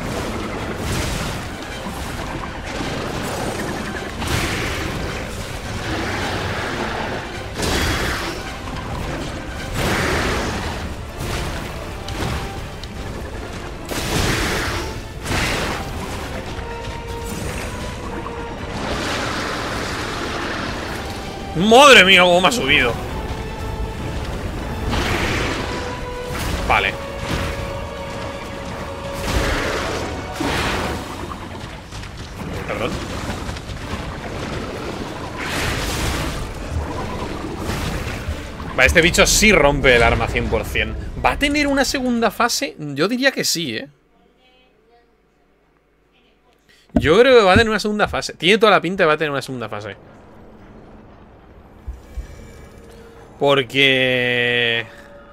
Madre mía, cómo me ha subido. Vale. Perdón. Vale, este bicho sí rompe el arma cien por cien. ¿Va a tener una segunda fase? Yo diría que sí, ¿eh? Yo creo que va a tener una segunda fase. Tiene toda la pinta de va a tener una segunda fase. Porque...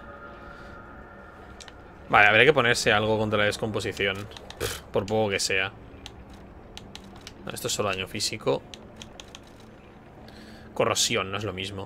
Vale, habría que ponerse algo contra la descomposición. Pff, por poco que sea. No, esto es solo daño físico. Corrosión, no es lo mismo.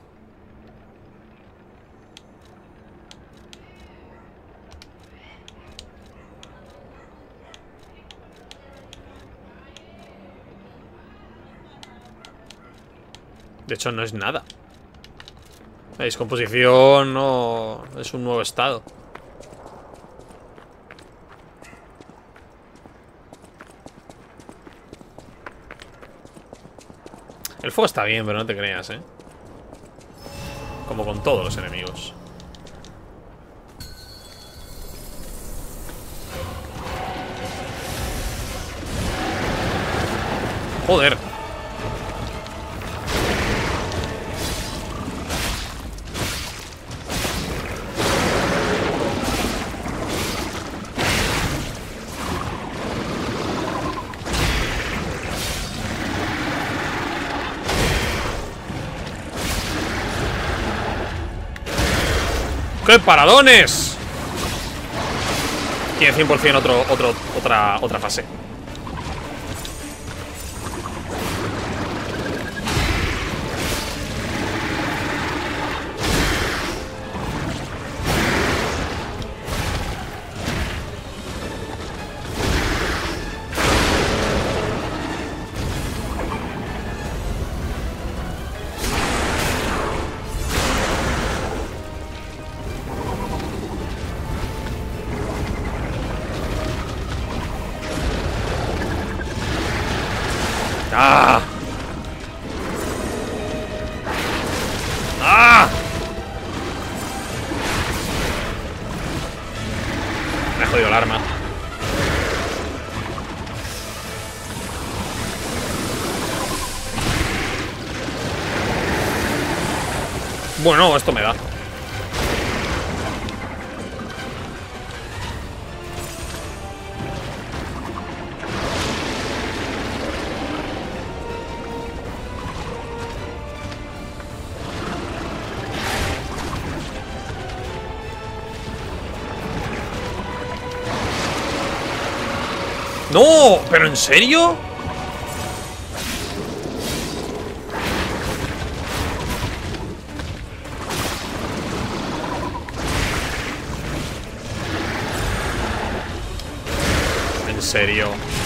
De hecho, no es nada. La descomposición no es un nuevo estado. El fuego está bien, pero no te creas, ¿eh? Como con todos los enemigos. Joder. ¡Qué paradones! Tiene cien por cien otro, otro, otra, otra fase. ¡Ah! ¡Ah! Me ha jodido el arma. Bueno, esto me da. ¡No! ¿Pero en serio? En serio.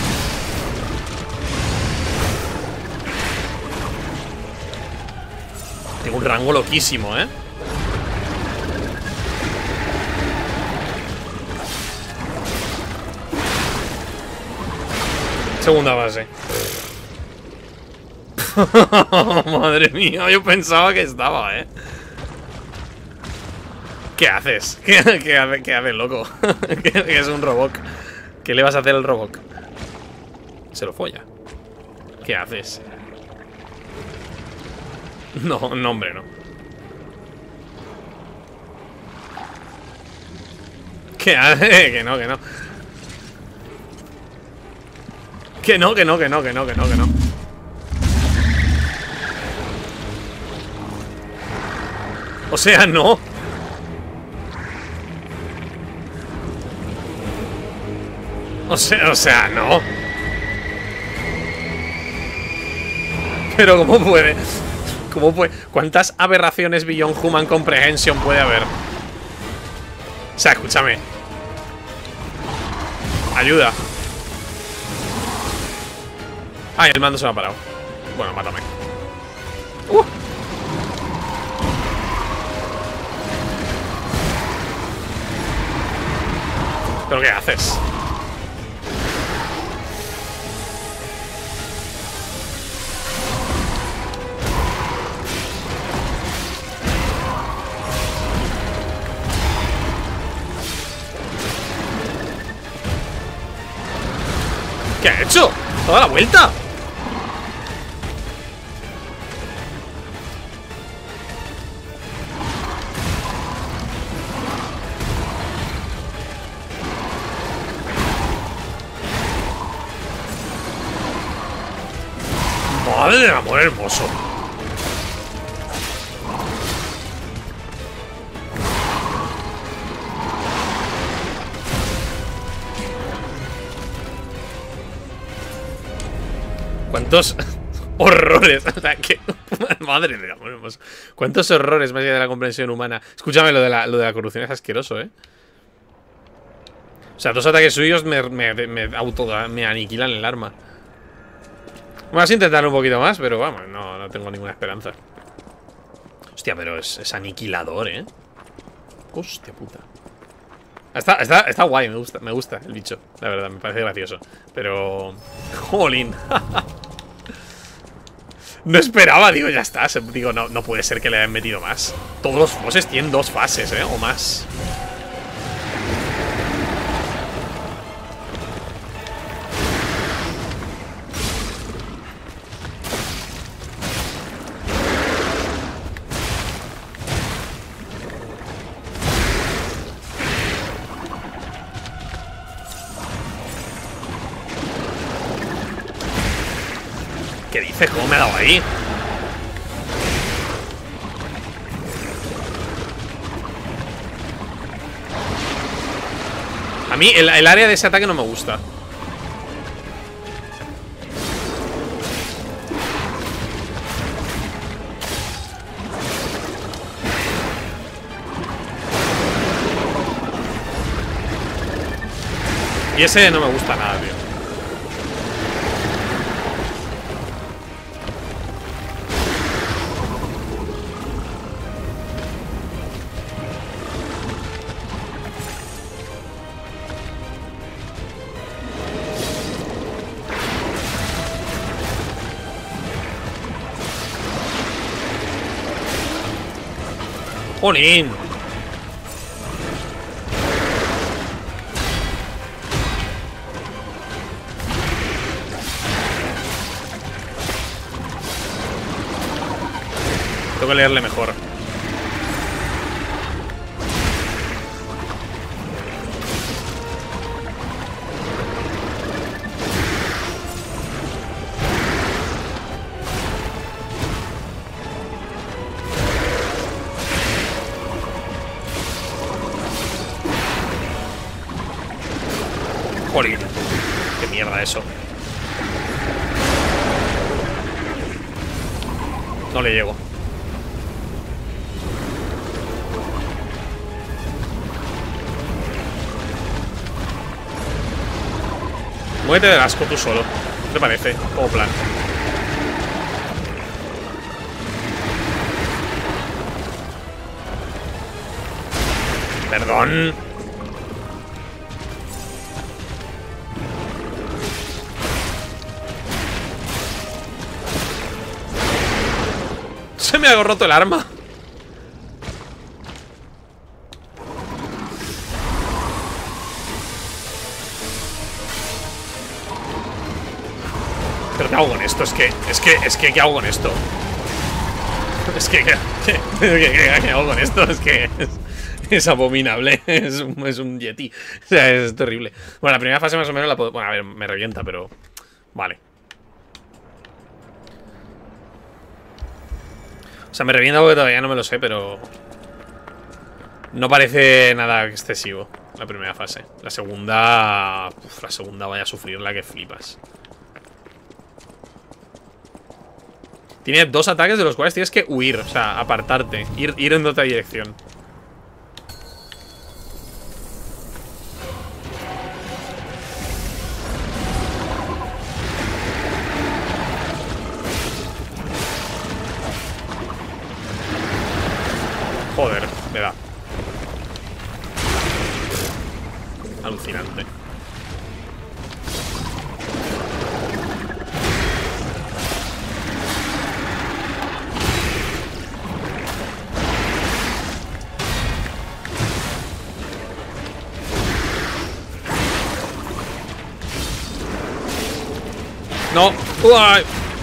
Tengo un rango loquísimo, ¿eh? Segunda base. Madre mía, yo pensaba que estaba, ¿eh? ¿Qué haces? ¿Qué, qué, hace, qué haces, loco? Que es un robot. ¿Qué le vas a hacer al robot? Se lo folla. ¿Qué haces? No, no, hombre, no. ¿Qué hace? Que no, que no. Que no, que no, que no, que no, que no, que no. O sea, no. O sea, o sea, no. Pero ¿cómo puede? ¿Cómo puede? ¿Cuántas aberraciones Beyond Human Comprehension puede haber? O sea, escúchame. Ayuda. Ay, el mando se me ha parado. Bueno, mátame. Uh. ¿Pero qué haces? ¿Qué ha hecho? ¿Toda la vuelta? Madre del amor hermoso. ¿Cuántos horrores? O sea, que... Madre del amor hermoso. ¿Cuántos horrores más allá de la comprensión humana? Escúchame, lo de la, lo de la corrupción es asqueroso, ¿eh? O sea, dos ataques suyos me, me, me auto... me aniquilan el arma. Vamos a intentar un poquito más, pero vamos, no, no tengo ninguna esperanza. Hostia, pero es, es aniquilador, ¿eh? Hostia puta. Está, está, está guay, me gusta, me gusta el bicho. La verdad, me parece gracioso. Pero... Jolín. No esperaba, digo, ya está. Digo, no, no puede ser que le hayan metido más. Todos los bosses tienen dos fases, ¿eh? O más. ¿Qué dices? ¿Cómo me ha dado ahí? A mí el, el área de ese ataque no me gusta. Y ese no me gusta nada, tío. ¡Jolín! Tengo que leerle mejor. Jolín. Qué mierda eso. No le llego. Muévete del asco tú solo. ¿Qué te parece? Como plan. Perdón. Se me ha roto el arma. ¿Pero qué hago con esto? Es que, es que, es que, ¿qué hago con esto? Es que, ¿qué, qué, qué, qué hago con esto? Es que es, es abominable. Es un, es un yeti. O sea, es terrible. Bueno, la primera fase más o menos la puedo... Bueno, a ver, me revienta, pero... Vale. O sea, me revienta porque todavía no me lo sé, pero... no parece nada excesivo la primera fase. La segunda... Uf, la segunda vaya a sufrir la que flipas. Tiene dos ataques de los cuales tienes que huir. O sea, apartarte. Ir, ir en otra dirección. Joder, me da. Alucinante. No. Uy.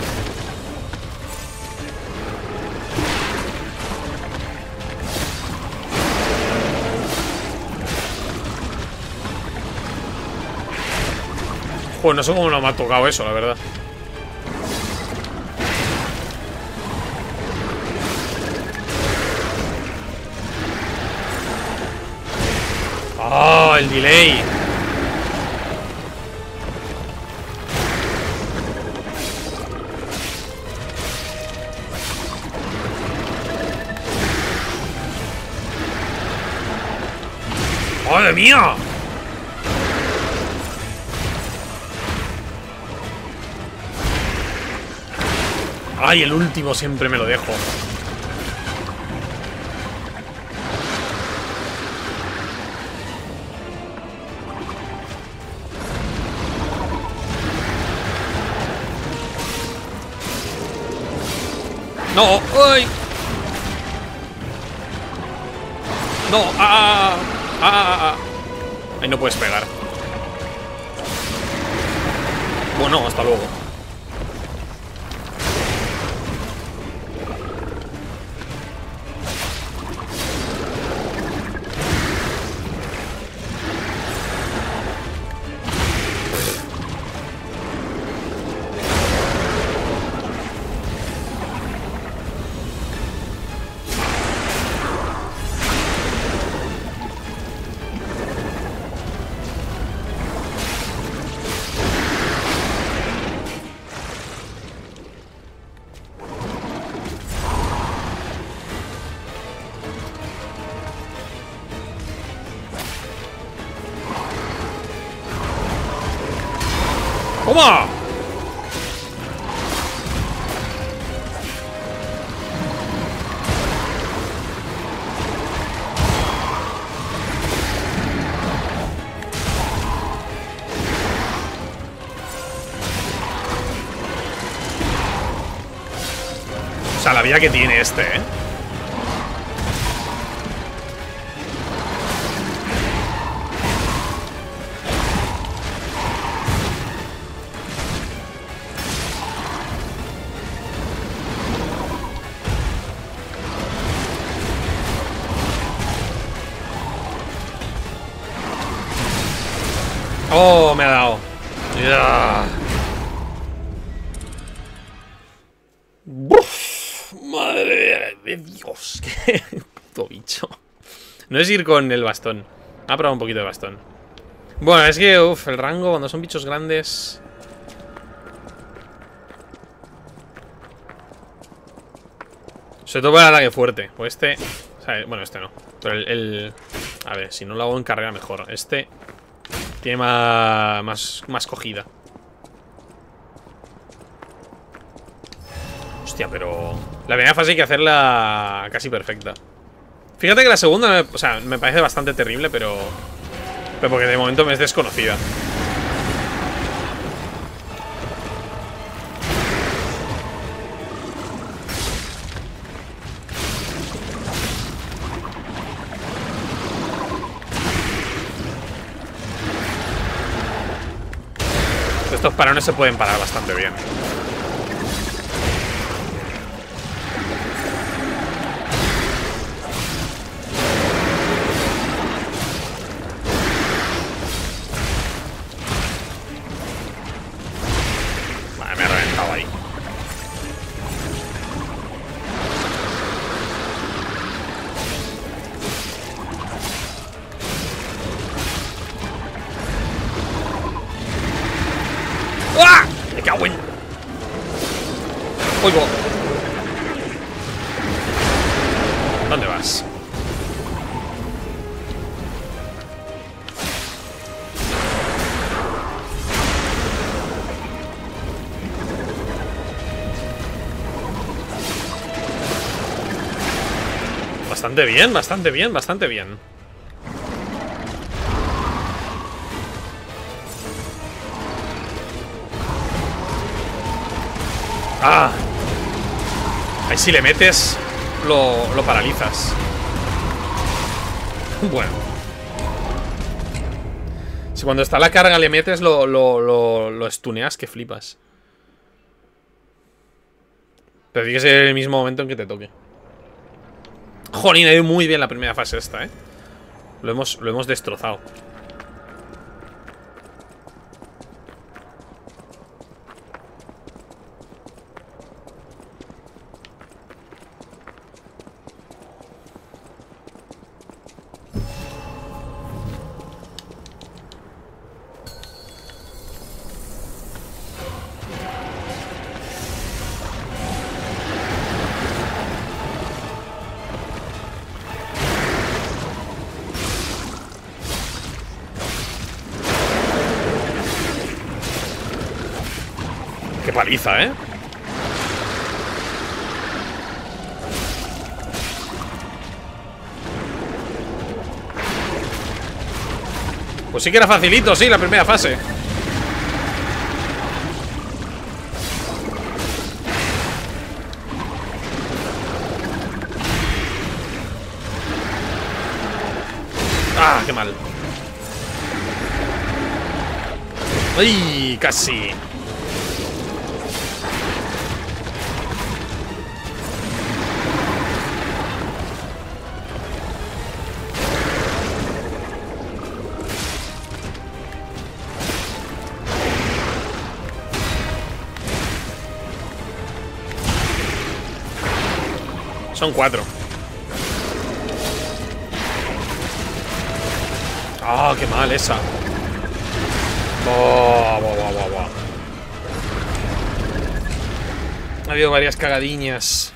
Pues no sé cómo no me ha tocado eso, la verdad. ¡Ah! Oh, el delay. ¡Madre mía! Ay, el último siempre me lo dejo. No, ay. No, ah, ah, ah, ah, ah. Ahí no puedes pegar. Bueno, hasta luego. ¡Toma! O sea, la vida que tiene este, ¿eh? Oh, me ha dado. Yeah. Uf, madre de Dios. Qué puto bicho. No es ir con el bastón. Ha probado un poquito de bastón. Bueno, es que, uff, el rango cuando son bichos grandes. Sobre todo para el ataque fuerte. O este. O sea, bueno, este no. Pero el, el. A ver, si no lo hago en carrera, mejor. Este. Tiene más, más, más cogida. Hostia, pero... la primera fase hay que hacerla casi perfecta. Fíjate que la segunda, o sea, me parece bastante terrible, pero... pero porque de momento me es desconocida. Estos parones se pueden parar bastante bien. Oigo. ¿Dónde vas? Bastante bien, bastante bien, bastante bien. Ah. Ahí si le metes, lo, lo paralizas. Bueno. Si cuando está la carga le metes, lo, lo, lo, lo stuneas, que flipas. Pero tiene que ser el mismo momento en que te toque. Jolín, ha ido muy bien la primera fase esta, eh. Lo hemos, lo hemos destrozado. Qué paliza, ¿eh? Pues sí que era facilito, sí, la primera fase. Ah, qué mal. ¡Ay! Casi. Son cuatro. Ah, qué mal esa. Oh, oh, oh, oh, oh. Ha habido varias cagadiñas.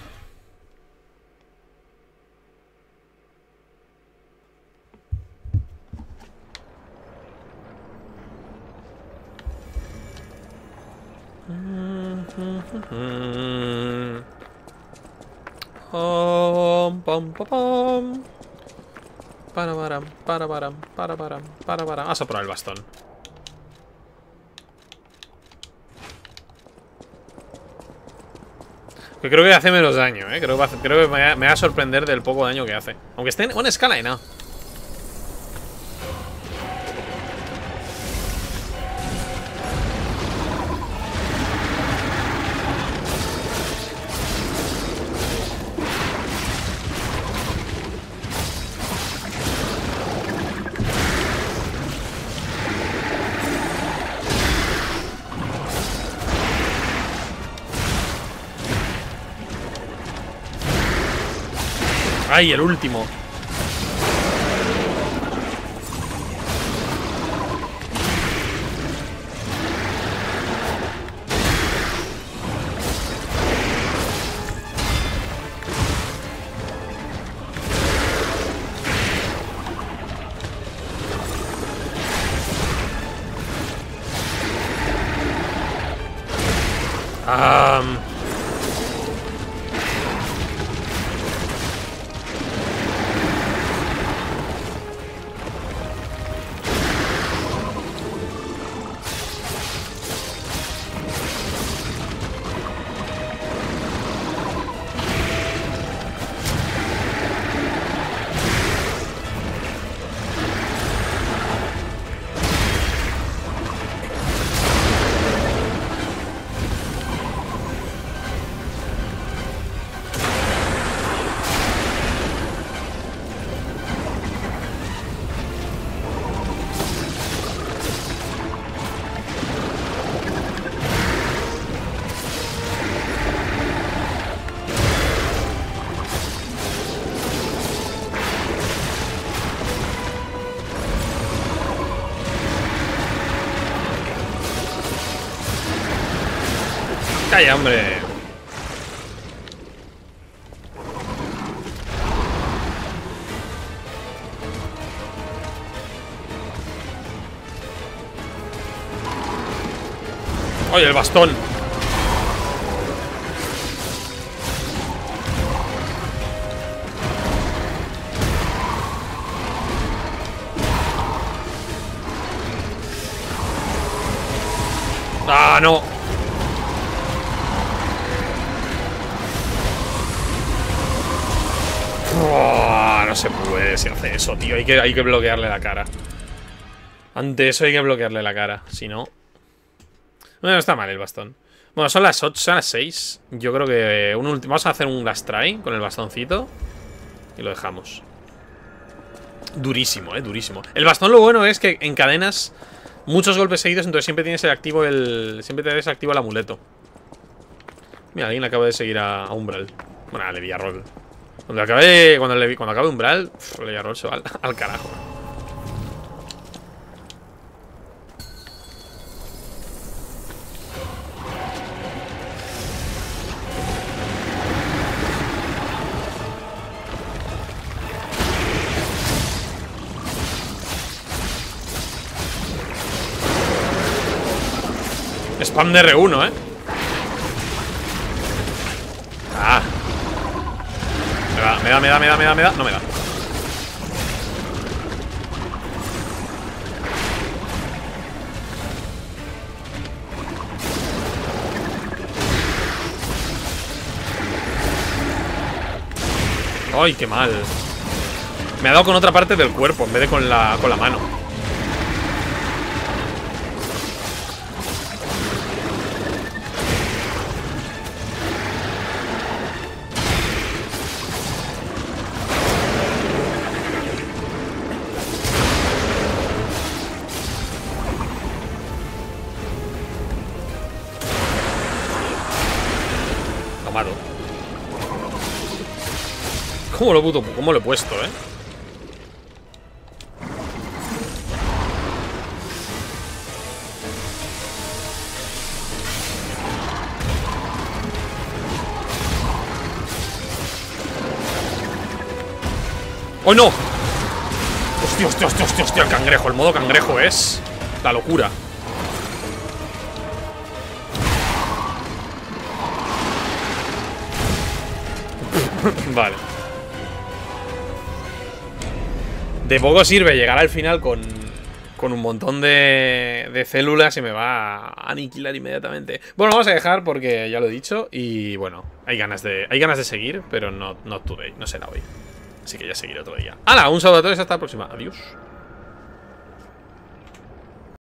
Pom, pom, pom, pom. Para, para, para, para, para, para, para, para. Vamos a probar el bastón. Que creo que hace menos daño, eh. Creo que, hace, creo que me, va, me va a sorprender del poco daño que hace. Aunque esté en buena escala y nada. ¡Ay, el último! Um... ¡Calla, hombre! ¡Oye, el bastón! ¡Ah, no! Oh, no se puede si hace eso, tío. Hay que, hay que bloquearle la cara. Ante eso hay que bloquearle la cara. Si no... No está mal el bastón. Bueno, son las ocho, son las seis. Yo creo que un último... Vamos a hacer un last try con el bastoncito. Y lo dejamos. Durísimo, eh, durísimo. El bastón lo bueno es que encadenas muchos golpes seguidos, entonces siempre tienes el activo el... Siempre tienes activo el amuleto. Mira, alguien acaba de seguir a, a Umbral. Bueno, a Leviarol. Cuando acabe, cuando, le, cuando acabe Umbral, pff, Leviarol se va al, al carajo. Spam de R uno, eh. Ah. Me da, me da, me da, me da, me da, me da. No me da. Ay, qué mal. Me ha dado con otra parte del cuerpo en vez de con la, con la mano. ¿Cómo lo, puto, ¿Cómo lo he puesto, eh? ¡Oh, no! Hostia, hostia, hostia, hostia, hostia, el cangrejo. El modo cangrejo es la locura. Vale. De poco sirve llegar al final con, con un montón de, de células y me va a aniquilar inmediatamente. Bueno, vamos a dejar porque ya lo he dicho. Y bueno, hay ganas de, hay ganas de seguir, pero no, not today, no será hoy. Así que ya seguiré otro día. ¡Hala! Un saludo a todos y hasta la próxima. Adiós.